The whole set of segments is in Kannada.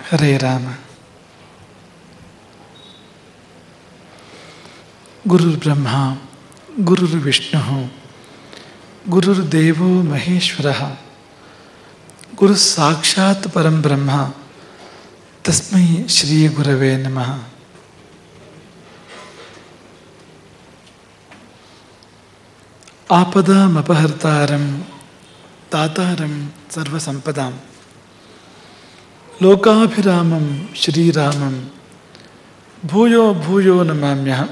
ಹರೇ ರಾಮ. ಗುರುರ್ಬ್ರಹ್ಮ ಗುರುರ್ವಿಷ್ಣು ಗುರುರ್ದೇವೋ ಮಹೇಶ್ವರ ಗುರು ಸಾಕ್ಷಾತ್ ಪರಂ ಬ್ರಹ್ಮ ತಸ್ಮೈ ಶ್ರೀ ಗುರವೇ ನಮಃ. ಆಪದಾಮಪಹರ್ತಾರಂ ತಾತಾರಂ ಸರ್ವಸಂಪದಾಂ ಲೋಕಾಭಿರಾಮಂ ಶ್ರೀರಾಮಂ ಭೂಯೋ ಭೂಯೋ ನಮಾಮ್ಯಹಂ.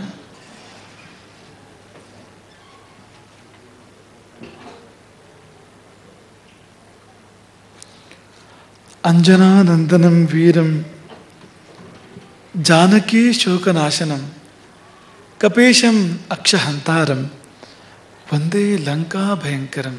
ಅಂಜನಾನಂದನಂ ವೀರಂ ಜಾನಕೀ ಶೋಕನಾಶನಂ ಕಪೀಶಂ ಅಕ್ಷಹಂತಾರಂ ವಂದೇ ಲಂಕಾ ಭಯಂಕರಂ.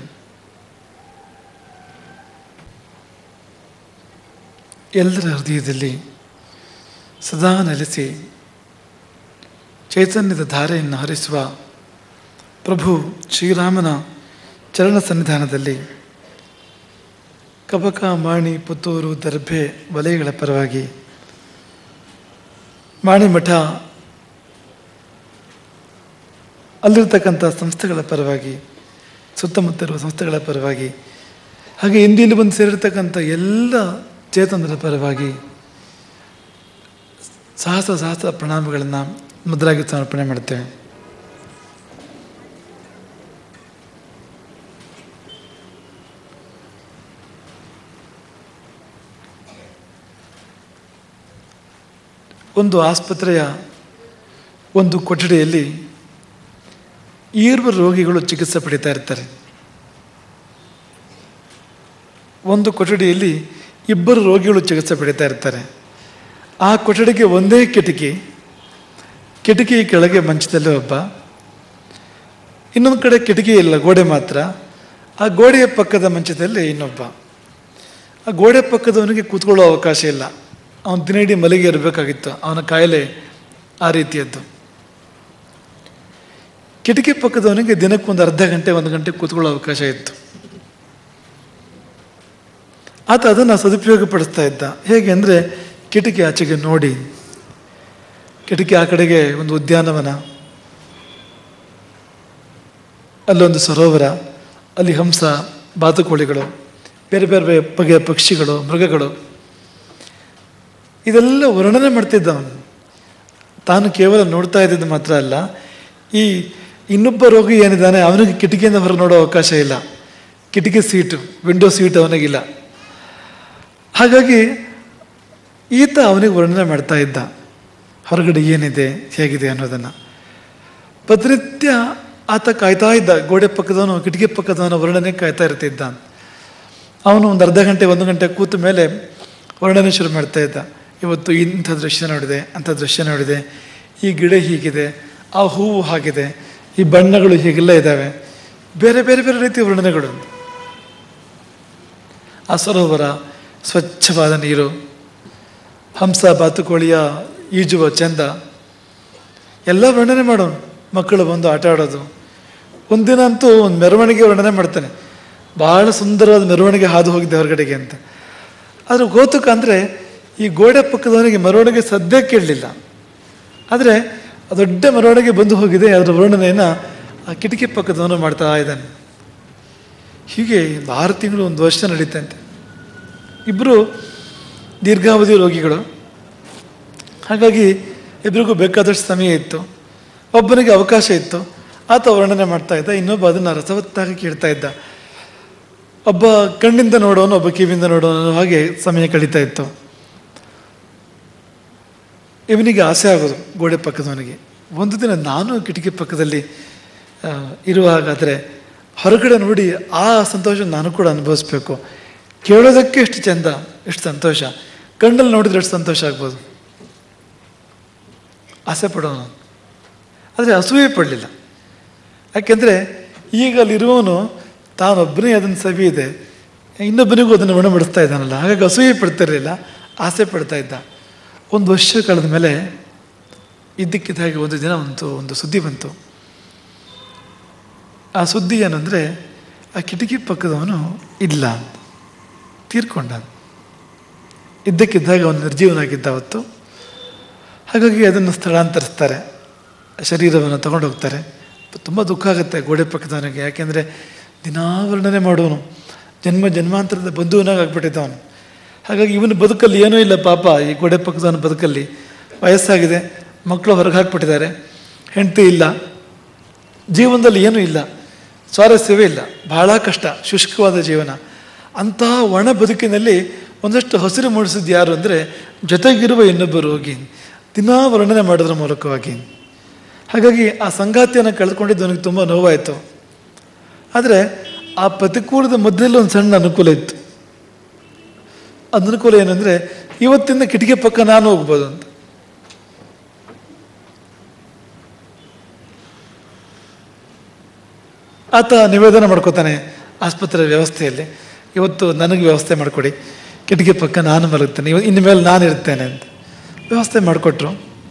ಎಲ್ಲರ ಹೃದಯದಲ್ಲಿ ಸದಾ ನೆಲೆಸಿ ಚೈತನ್ಯದ ಧಾರೆಯನ್ನು ಹರಿಸುವ ಪ್ರಭು ಶ್ರೀರಾಮನ ಚರಣ ಸನ್ನಿಧಾನದಲ್ಲಿ ಕಬಕ, ಮಾಣಿ, ಪುತ್ತೂರು, ದರ್ಭೆ ವಲಯಗಳ ಪರವಾಗಿ, ಮಾಣಿಮಠ ಅಲ್ಲಿರ್ತಕ್ಕಂಥ ಸಂಸ್ಥೆಗಳ ಪರವಾಗಿ, ಸುತ್ತಮುತ್ತ ಇರುವ ಸಂಸ್ಥೆಗಳ ಪರವಾಗಿ, ಹಾಗೆ ಇಂದಿಲ್ಲಿ ಬಂದು ಸೇರಿರ್ತಕ್ಕಂಥ ಎಲ್ಲ ಚೇತನರ ಪರವಾಗಿ ಸಹಸ್ರ ಸಹಸ್ರ ಪ್ರಣಾಮಗಳನ್ನು ಮೊದಲಾಗಿ ಸಮರ್ಪಣೆ ಮಾಡ್ತೇವೆ. ಒಂದು ಆಸ್ಪತ್ರೆಯ ಒಂದು ಕೊಠಡಿಯಲ್ಲಿ ಈರ್ವ ರೋಗಿಗಳು ಚಿಕಿತ್ಸೆ ಪಡೀತಾ ಇರ್ತಾರೆ. ಒಂದು ಕೊಠಡಿಯಲ್ಲಿ ಇಬ್ಬರು ರೋಗಿಗಳು ಚಿಕಿತ್ಸೆ ಪಡೀತಾ ಇರ್ತಾರೆ. ಆ ಕೊಠಡಿಗೆ ಒಂದೇ ಕಿಟಕಿ ಕೆಳಗೆ ಮಂಚದಲ್ಲಿ ಒಬ್ಬ, ಇನ್ನೊಂದು ಕಡೆ ಕಿಟಕಿ ಇಲ್ಲ, ಗೋಡೆ ಮಾತ್ರ. ಆ ಗೋಡೆಯ ಪಕ್ಕದ ಮಂಚದಲ್ಲಿ ಇನ್ನೊಬ್ಬ. ಆ ಗೋಡೆ ಪಕ್ಕದವನಿಗೆ ಕೂತ್ಕೊಳ್ಳೋ ಅವಕಾಶ ಇಲ್ಲ, ಅವನು ದಿನಡಿ ಮಲಗಿ ಇರಬೇಕಾಗಿತ್ತು, ಅವನ ಕಾಯಿಲೆ ಆ ರೀತಿಯದ್ದು. ಕಿಟಕಿ ಪಕ್ಕದವನಿಗೆ ದಿನಕ್ಕೊಂದು ಅರ್ಧ ಗಂಟೆ 1 ಗಂಟೆ ಕೂತ್ಕೊಳ್ಳೋ ಅವಕಾಶ ಇತ್ತು. ಆತ ಅದನ್ನು ಸದುಪಯೋಗ ಪಡಿಸ್ತಾ ಇದ್ದ. ಹೇಗೆ ಅಂದರೆ, ಕಿಟಕಿ ಆಚೆಗೆ ನೋಡಿ, ಕಿಟಕಿ ಆ ಕಡೆಗೆ ಒಂದು ಉದ್ಯಾನವನ, ಅಲ್ಲೊಂದು ಸರೋವರ, ಅಲ್ಲಿ ಹಂಸ, ಬಾತುಕೋಳಿಗಳು, ಬೇರೆ ಬೇರೆ ಬಗೆಯ ಪಕ್ಷಿಗಳು, ಮೃಗಗಳು, ಇದೆಲ್ಲ ವರ್ಣನೆ ಮಾಡ್ತಿದ್ದ ಅವನು. ತಾನು ಕೇವಲ ನೋಡ್ತಾ ಇದ್ದಿದ್ದು ಮಾತ್ರ ಅಲ್ಲ, ಈ ಇನ್ನೊಬ್ಬ ರೋಗಿ ಏನಿದ್ದಾನೆ ಅವನಿಗೆ ಕಿಟಕಿಯಿಂದ ಹೊರಗೆ ನೋಡೋ ಅವಕಾಶ ಇಲ್ಲ. ಕಿಟಕಿ ಸೀಟು, ವಿಂಡೋ ಸೀಟ್ ಅವನಿಗಿಲ್ಲ. ಹಾಗಾಗಿ ಈತ ಅವನಿಗೆ ವರ್ಣನೆ ಮಾಡ್ತಾ ಇದ್ದ, ಹೊರಗಡೆ ಏನಿದೆ, ಹೇಗಿದೆ ಅನ್ನೋದನ್ನು. ಪ್ರತಿನಿತ್ಯ ಆತ ಕಾಯ್ತಾ ಇದ್ದ, ಗೋಡೆ ಪಕ್ಕದವನು, ಕಿಟಕಿ ಪಕ್ಕದವನ ವರ್ಣನೆ ಕಾಯ್ತಾ ಇರ್ತಿದ್ದ. ಅವನು ಒಂದು ಅರ್ಧ ಗಂಟೆ 1 ಗಂಟೆ ಕೂತ ಮೇಲೆ ವರ್ಣನೆ ಶುರು ಮಾಡ್ತಾ ಇದ್ದ. ಇವತ್ತು ಇಂಥ ದೃಶ್ಯ ನೋಡಿದೆ, ಅಂಥ ದೃಶ್ಯ ನೋಡಿದೆ, ಈ ಗಿಡ ಹೀಗಿದೆ, ಆ ಹೂವು ಹಾಗಿದೆ, ಈ ಬಣ್ಣಗಳು ಹೀಗೆಲ್ಲ ಇದ್ದಾವೆ, ಬೇರೆ ಬೇರೆ ಬೇರೆ ರೀತಿಯ ವರ್ಣನೆಗಳು. ಆ ಸರೋವರ, ಸ್ವಚ್ಛವಾದ ನೀರು, ಹಂಸ, ಬಾತುಕೋಳಿಯ ಈಜುವ ಚೆಂದ ಎಲ್ಲ ವರ್ಣನೆ ಮಾಡೋನು. ಮಕ್ಕಳು ಬಂದು ಆಟ ಆಡೋದು. ಒಂದಿನ ಅಂತೂ ಒಂದು ಮೆರವಣಿಗೆ ವರ್ಣನೆ ಮಾಡ್ತಾನೆ. ಬಹಳ ಸುಂದರವಾದ ಮೆರವಣಿಗೆ ಹಾದು ಹೋಗಿದ್ದೆ ಹೊರಗಡೆಗೆ ಅಂತ. ಆದರೆ ಗೋತುಕ ಅಂದರೆ, ಈ ಗೋಡೆ ಪಕ್ಕದವನಿಗೆ ಮೆರವಣಿಗೆ ಸದ್ಯ ಕೇಳಲಿಲ್ಲ. ಆದರೆ ದೊಡ್ಡ ಮೆರವಣಿಗೆ ಬಂದು ಹೋಗಿದೆ, ಅದರ ವರ್ಣನೆಯನ್ನು ಆ ಕಿಟಕಿ ಪಕ್ಕದವನು ಮಾಡ್ತಾ ಇದ್ದಾನೆ. ಹೀಗೆ 6 ತಿಂಗಳು 1 ವರ್ಷ ನಡೀತಂತೆ. ಇಬ್ಬರು ದೀರ್ಘಾವಧಿ ರೋಗಿಗಳು. ಹಾಗಾಗಿ ಇಬ್ಬರಿಗೂ ಬೇಕಾದಷ್ಟು ಸಮಯ ಇತ್ತು. ಒಬ್ಬನಿಗೆ ಅವಕಾಶ ಇತ್ತು, ಆತ ವರ್ಣನೆ ಮಾಡ್ತಾ ಇದ್ದ, ಇನ್ನೊಬ್ಬ ಅದನ್ನು ರಸವತ್ತಾಗಿ ಕೇಳ್ತಾ ಇದ್ದ. ಒಬ್ಬ ಕಣ್ಣಿಂದ ನೋಡೋನು, ಒಬ್ಬ ಕಿವಿಯಿಂದ ನೋಡೋನು, ಹಾಗೆ ಸಮಯ ಕಳೀತಾ ಇತ್ತು. ಇವನಿಗೆ ಆಸೆ ಆಗೋದು ಗೋಡೆ ಪಕ್ಕದವನಿಗೆ, ಒಂದು ದಿನ ನಾನು ಕಿಟಕಿ ಪಕ್ಕದಲ್ಲಿ ಇರುವಾಗಾದರೆ ಹೊರಗಡೆ ನೋಡಿ ಆ ಸಂತೋಷ ನಾನು ಕೂಡ ಅನುಭವಿಸ್ಬೇಕು. ಕೇಳೋದಕ್ಕೆ ಎಷ್ಟು ಚೆಂದ, ಎಷ್ಟು ಸಂತೋಷ, ಕಣ್ಣಲ್ಲಿ ನೋಡಿದ್ರೆ ಎಷ್ಟು ಸಂತೋಷ ಆಗ್ಬೋದು. ಆಸೆ ಪಡೋನು, ಆದರೆ ಅಸೂಯೆ ಪಡಲಿಲ್ಲ. ಯಾಕೆಂದರೆ ಈಗ ಅಲ್ಲಿರುವವನು ತಾನೊಬ್ಬನೇ ಅದನ್ನು ಸವಿ ಇದೆ, ಇನ್ನೊಬ್ಬನಿಗೂ ಅದನ್ನು ಉಣಬಡಿಸ್ತಾ ಇದ್ದಾನಲ್ಲ, ಹಾಗಾಗಿ ಅಸೂಯೆ ಪಡ್ತಿರಲಿಲ್ಲ, ಆಸೆ ಪಡ್ತಾ ಇದ್ದ. 1 ವರ್ಷ ಕಳೆದ ಮೇಲೆ ಇದ್ದಕ್ಕಿದ್ದ ಹಾಗೆ ಒಂದು ದಿನ ಒಂದು ಸುದ್ದಿ ಬಂತು. ಆ ಸುದ್ದಿ ಏನಂದರೆ, ಆ ಕಿಟಕಿ ಪಕ್ಕದವನು ಇಲ್ಲ, ತೀರ್ಕೊಂಡ. ಇದ್ದಕ್ಕಿದ್ದಾಗ ಅವನು ನಿರ್ಜೀವನಾಗಿದ್ದ ಅವತ್ತು. ಹಾಗಾಗಿ ಅದನ್ನು ಸ್ಥಳಾಂತರಿಸ್ತಾರೆ, ಶರೀರವನ್ನು ತಗೊಂಡು ಹೋಗ್ತಾರೆ. ತುಂಬ ದುಃಖ ಆಗುತ್ತೆ ಗೋಡೆ ಪಕ್ಕದವನಿಗೆ. ಯಾಕೆಂದರೆ ದಿನಾವರ್ಣನೆ ಮಾಡುವನು, ಜನ್ಮ ಜನ್ಮಾಂತರದ ಬಂಧುವನಾಗಿ ಆಗ್ಬಿಟ್ಟಿದ್ದ ಅವನು. ಹಾಗಾಗಿ ಇವನು ಬದುಕಲ್ಲಿ ಏನೂ ಇಲ್ಲ ಪಾಪ, ಈ ಗೋಡೆ ಪಕ್ಕದವನ ಬದುಕಲ್ಲಿ ವಯಸ್ಸಾಗಿದೆ, ಮಕ್ಕಳು ಹೊರಗೆ ಹಾಕ್ಬಿಟ್ಟಿದ್ದಾರೆ, ಹೆಂಡತಿ ಇಲ್ಲ, ಜೀವನದಲ್ಲಿ ಏನೂ ಇಲ್ಲ, ಸ್ವಾರಸ್ಯವೇ ಇಲ್ಲ, ಬಹಳ ಕಷ್ಟ, ಶುಷ್ಕವಾದ ಜೀವನ. ಅಂತಹ ಒಣ ಬದುಕಿನಲ್ಲಿ ಒಂದಷ್ಟು ಹಸಿರು ಮೂಡಿಸಿದ್ದು ಯಾರು ಅಂದರೆ ಜೊತೆಗಿರುವ ಇನ್ನೊಬ್ಬರು ಹೋಗಿ ದಿನಾ ವರ್ಣನೆ ಮಾಡೋದ್ರ ಮೂಲಕವಾಗಿ. ಹಾಗಾಗಿ ಆ ಸಂಗಾತಿಯನ್ನು ಕಳೆದುಕೊಂಡಿದ್ದು ನನಗೆ ತುಂಬ ನೋವಾಯಿತು. ಆದರೆ ಆ ಪ್ರತಿಕೂಲದ ಮಧ್ಯದಲ್ಲಿ ಒಂದು ಸಣ್ಣ ಅನುಕೂಲ ಇತ್ತು. ಅನುಕೂಲ ಏನಂದರೆ ಇವತ್ತಿಂದ ಕಿಟಕಿ ಪಕ್ಕ ನಾನು ಹೋಗ್ಬೋದು ಅಂತ. ಆತ ನಿವೇದನೆ ಮಾಡ್ಕೋತಾನೆ ಆಸ್ಪತ್ರೆ ವ್ಯವಸ್ಥೆಯಲ್ಲಿ, ಇವತ್ತು ನನಗೆ ವ್ಯವಸ್ಥೆ ಮಾಡಿಕೊಡಿ, ಕಿಟಕಿ ಪಕ್ಕ ನಾನು ಮಲಗ್ತೇನೆ, ಇನ್ನು ಮೇಲೆ ನಾನು ಇರ್ತೇನೆ ಅಂತ ವ್ಯವಸ್ಥೆ ಮಾಡಿಕೊಟ್ರು.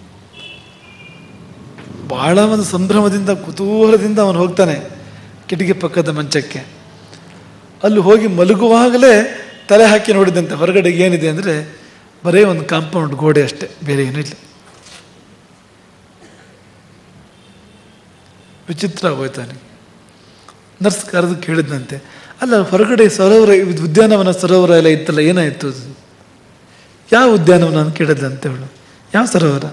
ಭಾಳ ಒಂದು ಸಂಭ್ರಮದಿಂದ ಕುತೂಹಲದಿಂದ ಅವನು ಹೋಗ್ತಾನೆ ಕಿಟಕಿ ಪಕ್ಕದ ಮಂಚಕ್ಕೆ. ಅಲ್ಲಿ ಹೋಗಿ ಮಲಗುವಾಗಲೇ ತಲೆ ಹಾಕಿ ನೋಡಿದಂತೆ ಹೊರಗಡೆ ಏನಿದೆ ಅಂದರೆ ಬರೀ ಒಂದು ಕಾಂಪೌಂಡ್ ಗೋಡೆ ಅಷ್ಟೇ, ಬೇರೆ ಏನೂ ಇಲ್ಲ. ವಿಚಿತ್ರ ಆಗೋಯ್ತಾನೆ. ನರ್ಸ್ ಕರೆದು ಕೇಳಿದಂತೆ, ಅಲ್ಲ ಹೊರಗಡೆ ಸರೋವರ, ಉದ್ಯಾನವನ ಸರೋವರ ಎಲ್ಲ ಇತ್ತಲ್ಲ, ಏನಾಯಿತು ಅದು? ಯಾವ ಉದ್ಯಾನವನ ಅಂತ ಕೇಳಿದಂತೆ ಅವಳು. ಯಾವ ಸರೋವರ?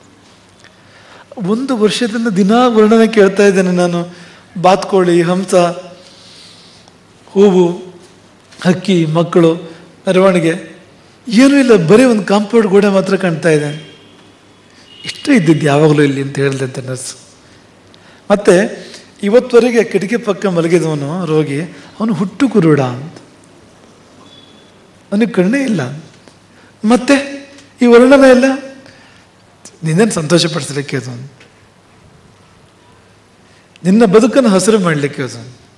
1 ವರ್ಷದಿಂದ ದಿನಾ ವರ್ಣನೆ ಕೇಳ್ತಾ ಇದ್ದೇನೆ ನಾನು. ಬಾತ್ಕೋಳಿ, ಹಂಸ, ಹೂವು, ಹಕ್ಕಿ, ಮಕ್ಕಳು, ಮೆರವಣಿಗೆ, ಏನೂ ಇಲ್ಲ, ಬರೀ ಒಂದು ಕಾಂಪೌಂಡ್ ಗೋಡೆ ಮಾತ್ರ ಕಾಣ್ತಾ ಇದೆ. ಇಷ್ಟೇ ಇದ್ದಿದ್ದು ಯಾವಾಗಲೂ ಇಲ್ಲಿ ಅಂತ ಹೇಳಿದಂತೆ ನರ್ಸ್. ಮತ್ತೆ ಇವತ್ತವರೆಗೆ ಕಿಟಕಿ ಪಕ್ಕ ಮಲಗಿದವನು ರೋಗಿ, ಅವನು ಹುಟ್ಟು ಕುರುಡ ಅಂತ, ಅವನಿಗೆ ಕಣ್ಣೇ ಇಲ್ಲ. ಮತ್ತೆ ಈ ವರ್ಣನೆ ಎಲ್ಲ ನಿನ್ನನ್ನು ಸಂತೋಷಪಡಿಸಲಿಕ್ಕೆ ಅದು, ನಿನ್ನ ಬದುಕನ್ನು ಹಸಿರು ಮಾಡಲಿಕ್ಕೆ ಅದು.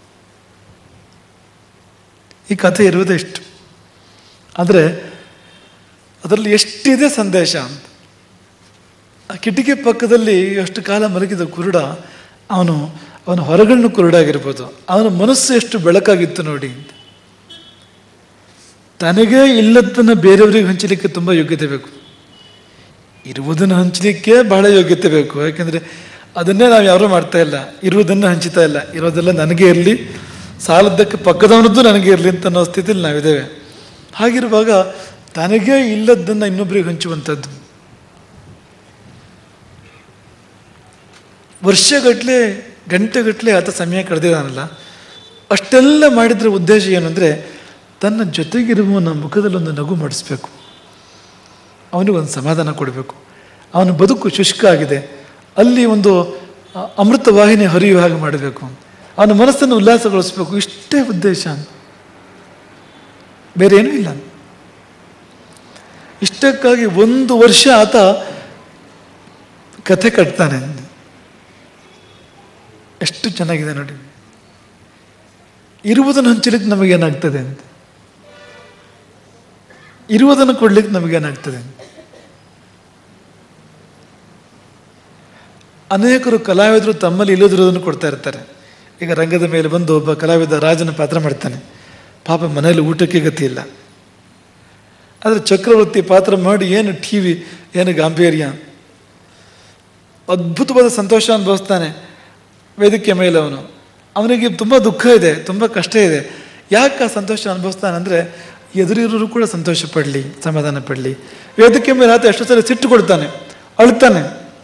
ಈ ಕಥೆ ಇರುವುದೇ ಇಷ್ಟು. ಆದರೆ ಅದರಲ್ಲಿ ಎಷ್ಟಿದೆ ಸಂದೇಶ ಅಂತ. ಆ ಕಿಟಕಿ ಪಕ್ಕದಲ್ಲಿ ಎಷ್ಟು ಕಾಲ ಮಲಗಿದ ಕುರುಡ ಅವನ ಹೊರಗಣ್ಣು ಕುರುಡಾಗಿರ್ಬೋದು, ಅವನ ಮನಸ್ಸು ಎಷ್ಟು ಬೆಳಕಾಗಿತ್ತು ನೋಡಿ ಅಂತ. ತನಗೇ ಇಲ್ಲದನ್ನು ಬೇರೆಯವರಿಗೆ ಹಂಚಲಿಕ್ಕೆ ತುಂಬ ಯೋಗ್ಯತೆ ಬೇಕು, ಇರುವುದನ್ನು ಹಂಚಲಿಕ್ಕೆ ಬಹಳ ಯೋಗ್ಯತೆ ಬೇಕು. ಯಾಕೆಂದರೆ ಅದನ್ನೇ ನಾವು ಯಾರೂ ಮಾಡ್ತಾ ಇಲ್ಲ, ಇರುವುದನ್ನು ಹಂಚ್ತಾ ಇಲ್ಲ. ಇರೋದೆಲ್ಲ ನನಗೆ ಇರಲಿ, ಸಾಲದ್ದಕ್ಕೆ ಪಕ್ಕದವನದ್ದು ನನಗೆ ಇರಲಿ ಅಂತ ಅನ್ನೋ ಸ್ಥಿತಿಯಲ್ಲಿ ನಾವಿದ್ದೇವೆ. ಹಾಗಿರುವಾಗ ತನಗೇ ಇಲ್ಲದನ್ನು ಇನ್ನೊಬ್ಬರಿಗೆ ಹಂಚುವಂಥದ್ದು. ವರ್ಷಗಟ್ಟಲೆ, ಗಂಟೆಗಟ್ಟಲೆ ಆತ ಸಮಯ ಕಳೆದಿದ್ದಾನಲ್ಲ, ಅಷ್ಟೆಲ್ಲ ಮಾಡಿದ್ರ ಉದ್ದೇಶ ಏನು ಅಂದರೆ ತನ್ನ ಜೊತೆಗಿರುವವನ ಮುಖದಲ್ಲೊಂದು ನಗು ಮಾಡಿಸ್ಬೇಕು, ಅವನಿಗೊಂದು ಸಮಾಧಾನ ಕೊಡಬೇಕು. ಅವನ ಬದುಕು ಶುಷ್ಕ ಆಗಿದೆ, ಅಲ್ಲಿ ಒಂದು ಅಮೃತ ವಾಹಿನಿ ಹರಿಯುವ ಹಾಗೆ ಮಾಡಬೇಕು, ಅವನ ಮನಸ್ಸನ್ನು ಉಲ್ಲಾಸಗೊಳಿಸ್ಬೇಕು. ಇಷ್ಟೇ ಉದ್ದೇಶ, ಬೇರೆ ಏನೂ ಇಲ್ಲ. ಇಷ್ಟಕ್ಕಾಗಿ 1 ವರ್ಷ ಆತ ಕಥೆ ಕಟ್ತಾನೆ. ಎಷ್ಟು ಚೆನ್ನಾಗಿದೆ ನೋಡಿ. ಇರುವುದನ್ನು ಹಂಚಲಿಕ್ಕೆ ನಮಗೇನಾಗ್ತದೆ ಅಂತ, ಇರುವುದನ್ನು ಕೊಡ್ಲಿಕ್ಕೆ ನಮಗೇನಾಗ್ತದೆ ಅಂತ. ಅನೇಕರು ಕಲಾವಿದರು ತಮ್ಮಲ್ಲಿ ಇಲ್ಲದಿರೋದನ್ನು ಕೊಡ್ತಾ ಇರ್ತಾರೆ. ಈಗ ರಂಗದ ಮೇಲೆ ಬಂದು ಒಬ್ಬ ಕಲಾವಿದ ರಾಜನ ಪಾತ್ರ ಮಾಡ್ತಾನೆ, ಪಾಪ ಮನೆಯಲ್ಲಿ ಊಟಕ್ಕೆ ಗತಿ ಇಲ್ಲ. ಆದರೆ ಚಕ್ರವರ್ತಿ ಪಾತ್ರ ಮಾಡಿ ಏನು ಟಿವಿ, ಏನು ಗಾಂಭೀರ್ಯ, ಅದ್ಭುತವಾದ ಸಂತೋಷ ಅನುಭವಿಸ್ತಾನೆ ವೇದಿಕೆ ಮೇಲೆ. ಅವನಿಗೆ ತುಂಬ ದುಃಖ ಇದೆ, ತುಂಬ ಕಷ್ಟ ಇದೆ. ಯಾಕೆ ಆ ಸಂತೋಷ ಅನುಭವಿಸ್ತಾನೆ ಅಂದರೆ ಎದುರಿರೋರು ಕೂಡ ಸಂತೋಷ ಪಡಲಿ, ಸಮಾಧಾನ ಪಡಲಿ. ವೇದಿಕೆ ಮೇಲೆ ಆತ ಎಷ್ಟೋ ಸಲ ಸಿಟ್ಟು ಕೊಡ್ತಾನೆ, ಅಳ್ತಾನೆ.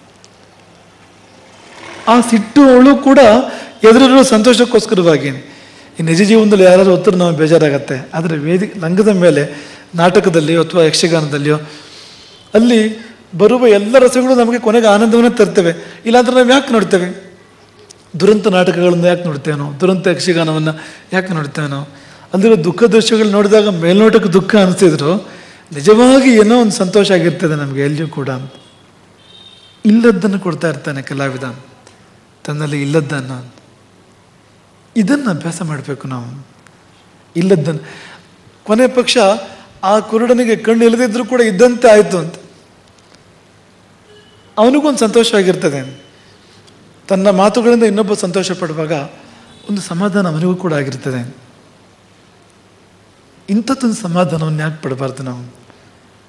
ಆ ಸಿಟ್ಟು ಅವಳು ಕೂಡ ಎದುರಿರೋ ಸಂತೋಷಕ್ಕೋಸ್ಕರವಾಗಿ. ಈ ನಿಜ ಜೀವನದಲ್ಲಿ ಯಾರಾದ್ರೂ ಒತ್ತರು ನಾವು ಬೇಜಾರಾಗತ್ತೆ. ಆದರೆ ರಂಗದ ಮೇಲೆ, ನಾಟಕದಲ್ಲಿಯೋ ಅಥವಾ ಯಕ್ಷಗಾನದಲ್ಲಿಯೋ ಅಲ್ಲಿ ಬರುವ ಎಲ್ಲ ರಸಗಳು ನಮಗೆ ಕೊನೆಗೆ ಆನಂದವನ್ನೇ ತರ್ತೇವೆ. ಇಲ್ಲಾಂದ್ರೆ ನಾವು ಯಾಕೆ ನೋಡ್ತೇವೆ? ದುರಂತ ನಾಟಕಗಳನ್ನು ಯಾಕೆ ನೋಡ್ತೇವೆ ನಾವು? ದುರಂತ ಯಕ್ಷಗಾನವನ್ನು ಯಾಕೆ ನೋಡ್ತೇವೆ ನಾವು? ಅಲ್ಲಿರೋ ದುಃಖ ದೃಶ್ಯಗಳು ನೋಡಿದಾಗ ಮೇಲ್ನೋಟಕ್ಕೆ ದುಃಖ ಅನಿಸಿದ್ರು ನಿಜವಾಗಿ ಏನೋ ಒಂದು ಸಂತೋಷ ಆಗಿರ್ತದೆ ನಮಗೆ ಎಲ್ಲಿಯೂ ಕೂಡ. ಇಲ್ಲದ್ದನ್ನು ಕೊಡ್ತಾ ಇರ್ತಾನೆ ಕಲಾವಿದ, ತನ್ನಲ್ಲಿ ಇಲ್ಲದ್ದನ್ನು. ಇದನ್ನು ಅಭ್ಯಾಸ ಮಾಡಬೇಕು ನಾವು, ಇಲ್ಲದ್ದನ್ನು. ಕೊನೆ ಪಕ್ಷ ಆ ಕುರುಡನಿಗೆ ಕಣ್ಣು ಇಲ್ಲದಿದ್ರೂ ಕೂಡ ಇದ್ದಂತೆ ಆಯಿತು ಅಂತ ಅವನಿಗೊಂದು ಸಂತೋಷವಾಗಿರ್ತದೆ. ತನ್ನ ಮಾತುಗಳಿಂದ ಇನ್ನೊಬ್ಬ ಸಂತೋಷ ಪಡುವಾಗ ಒಂದು ಸಮಾಧಾನ ಅವನಿಗೂ ಕೂಡ ಆಗಿರ್ತದೆ. ಇಂಥದ್ದೊಂದು ಸಮಾಧಾನವನ್ನು ಯಾಕೆ ಪಡಬಾರ್ದು ನಾವು?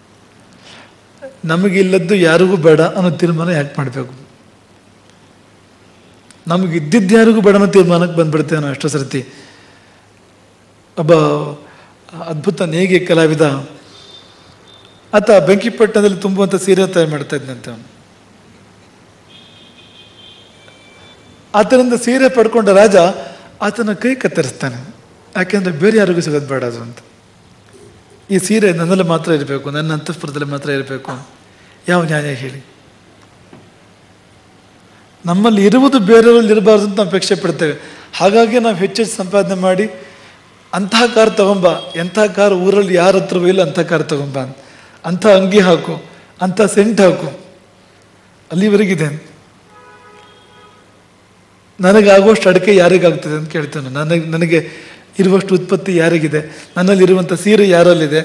ನಮಗಿಲ್ಲದ್ದು ಯಾರಿಗೂ ಬೇಡ ಅನ್ನೋ ತೀರ್ಮಾನ ಯಾಕೆ ಮಾಡಬೇಕು? ನಮಗಿದ್ದಿದ್ದು ಯಾರಿಗೂ ಬೇಡ ಅನ್ನೋ ತೀರ್ಮಾನಕ್ಕೆ ಬಂದ್ಬಿಡ್ತೇವೆ ನಾವು ಎಷ್ಟೋ ಸರ್ತಿ. ಒಬ್ಬ ಅದ್ಭುತ ನೇಯ್ಗೆ ಕಲಾವಿದ ಆತ ಬೆಂಕಿಪಟ್ಟಣದಲ್ಲಿ ತುಂಬುವಂಥ ಸೀರೆ ತಯಾರು ಮಾಡ್ತಾ ಇದ್ದಂತೆ. ಅವನು ಆತನಿಂದ ಸೀರೆ ಪಡ್ಕೊಂಡ ರಾಜ ಆತನ ಕೈ ಕತ್ತರಿಸ್ತಾನೆ. ಯಾಕೆಂದರೆ ಬೇರೆ ಯಾರಿಗೂ ಸಿಗೋದು ಬೇಡ ಅದು ಅಂತ. ಈ ಸೀರೆ ನನ್ನಲ್ಲಿ ಮಾತ್ರ ಇರಬೇಕು, ನನ್ನ ಅಂತಃಪುರದಲ್ಲಿ ಮಾತ್ರ ಇರಬೇಕು. ಯಾವ ನ್ಯಾಯ ಹೇಳಿ? ನಮ್ಮಲ್ಲಿ ಇರುವುದು ಬೇರೆಯವರಲ್ಲಿ ಇರಬಾರ್ದು ಅಂತ ನಾವು ಅಪೇಕ್ಷೆ ಪಡ್ತೇವೆ. ಹಾಗಾಗಿ ನಾವು ಹೆಚ್ಚೆಚ್ಚು ಸಂಪಾದನೆ ಮಾಡಿ ಅಂತಹ ಕಾರ್ ತಗೊಂಬ, ಎಂಥ ಕಾರ್ ಊರಲ್ಲಿ ಯಾರ ಹತ್ರವೂ ಇಲ್ಲ ಅಂಥ ಕಾರ್ ತಗೊಂಬ, ಅಂಥ ಅಂಗಿ ಹಾಕು, ಅಂಥ ಸೆಂಟ್ ಹಾಕು. ಅಲ್ಲಿವರೆಗಿದೆ. ನನಗಾಗುವಷ್ಟು ಅಡಿಕೆ ಯಾರಿಗಾಗ್ತದೆ ಅಂತ ಕೇಳ್ತಾನೆ. ನನಗೆ ಇರುವಷ್ಟು ಉತ್ಪತ್ತಿ ಯಾರಿಗಿದೆ? ನನ್ನಲ್ಲಿರುವಂಥ ಸೀರೆ ಯಾರಲ್ಲಿದೆ?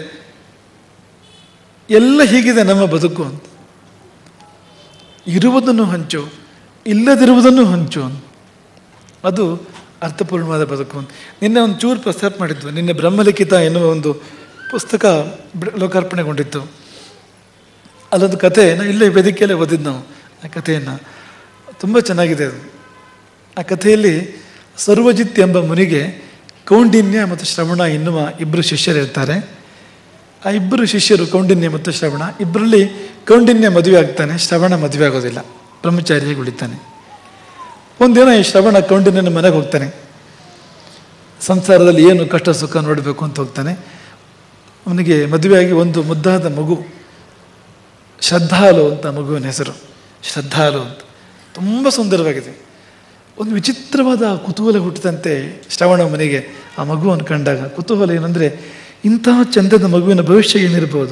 ಎಲ್ಲ ಹೀಗಿದೆ ನಮ್ಮ ಬದುಕು ಅಂತ. ಇರುವುದನ್ನು ಹಂಚು, ಇಲ್ಲದಿರುವುದನ್ನು ಹಂಚು. ಅದು ಅರ್ಥಪೂರ್ಣವಾದ ಬದುಕು ಅಂತ. ನಿನ್ನೆ ಒಂದು ಚೂರು ಪ್ರಸ್ತಾಪ ಮಾಡಿದ್ವು. ನಿನ್ನೆ ಬ್ರಹ್ಮಲಿಖಿತ ಎನ್ನುವ ಒಂದು ಪುಸ್ತಕ ಲೋಕಾರ್ಪಣೆಗೊಂಡಿತ್ತು. ಅಲ್ಲೊಂದು ಕಥೆ ಇಲ್ಲೇ ವೇದಿಕೆಯಲ್ಲೇ ಓದಿದ್ದು ನಾವು. ಆ ಕಥೆಯನ್ನು ತುಂಬ ಚೆನ್ನಾಗಿದೆ ಅದು. ಆ ಕಥೆಯಲ್ಲಿ ಸರ್ವಜಿತ್ ಎಂಬ ಮುನಿಗೆ ಕೌಂಡಿನ್ಯ ಮತ್ತು ಶ್ರವಣ ಎನ್ನುವ ಇಬ್ಬರು ಶಿಷ್ಯರಿರ್ತಾರೆ. ಆ ಇಬ್ಬರು ಶಿಷ್ಯರು ಕೌಂಡಿನ್ಯ ಮತ್ತು ಶ್ರವಣ, ಇಬ್ಬರಲ್ಲಿ ಕೌಂಡಿನ್ಯ ಮದುವೆ ಆಗ್ತಾನೆ, ಶ್ರವಣ ಮದುವೆ ಆಗೋದಿಲ್ಲ, ಬ್ರಹ್ಮಚಾರಿಯಾಗಿ ಉಳಿತಾನೆ. ಒಂದಿನ ಈ ಶ್ರವಣ ಕೌಂಡಿನ್ಯನ ಮನೆಗೆ ಹೋಗ್ತಾನೆ. ಸಂಸಾರದಲ್ಲಿ ಏನು ಕಷ್ಟ ಸುಖ ನೋಡಬೇಕು ಅಂತ ಹೋಗ್ತಾನೆ. ಅವನಿಗೆ ಮದುವೆಯಾಗಿ ಒಂದು ಮುದ್ದಾದ ಮಗು, ಶ್ರದ್ಧಾಲು ಅಂತ ಮಗುವಿನ ಹೆಸರು. ಶ್ರದ್ಧಾಲು ಅಂತ ತುಂಬ ಸುಂದರವಾಗಿದೆ. ಒಂದು ವಿಚಿತ್ರವಾದ ಕುತೂಹಲ ಹುಟ್ಟಿದಂತೆ ಶ್ರವಣ ಮನೆಗೆ ಆ ಮಗುವನ್ನು ಕಂಡಾಗ. ಕುತೂಹಲ ಏನಂದರೆ, ಇಂತಹ ಚಂದದ ಮಗುವಿನ ಭವಿಷ್ಯ ಏನಿರ್ಬೋದು?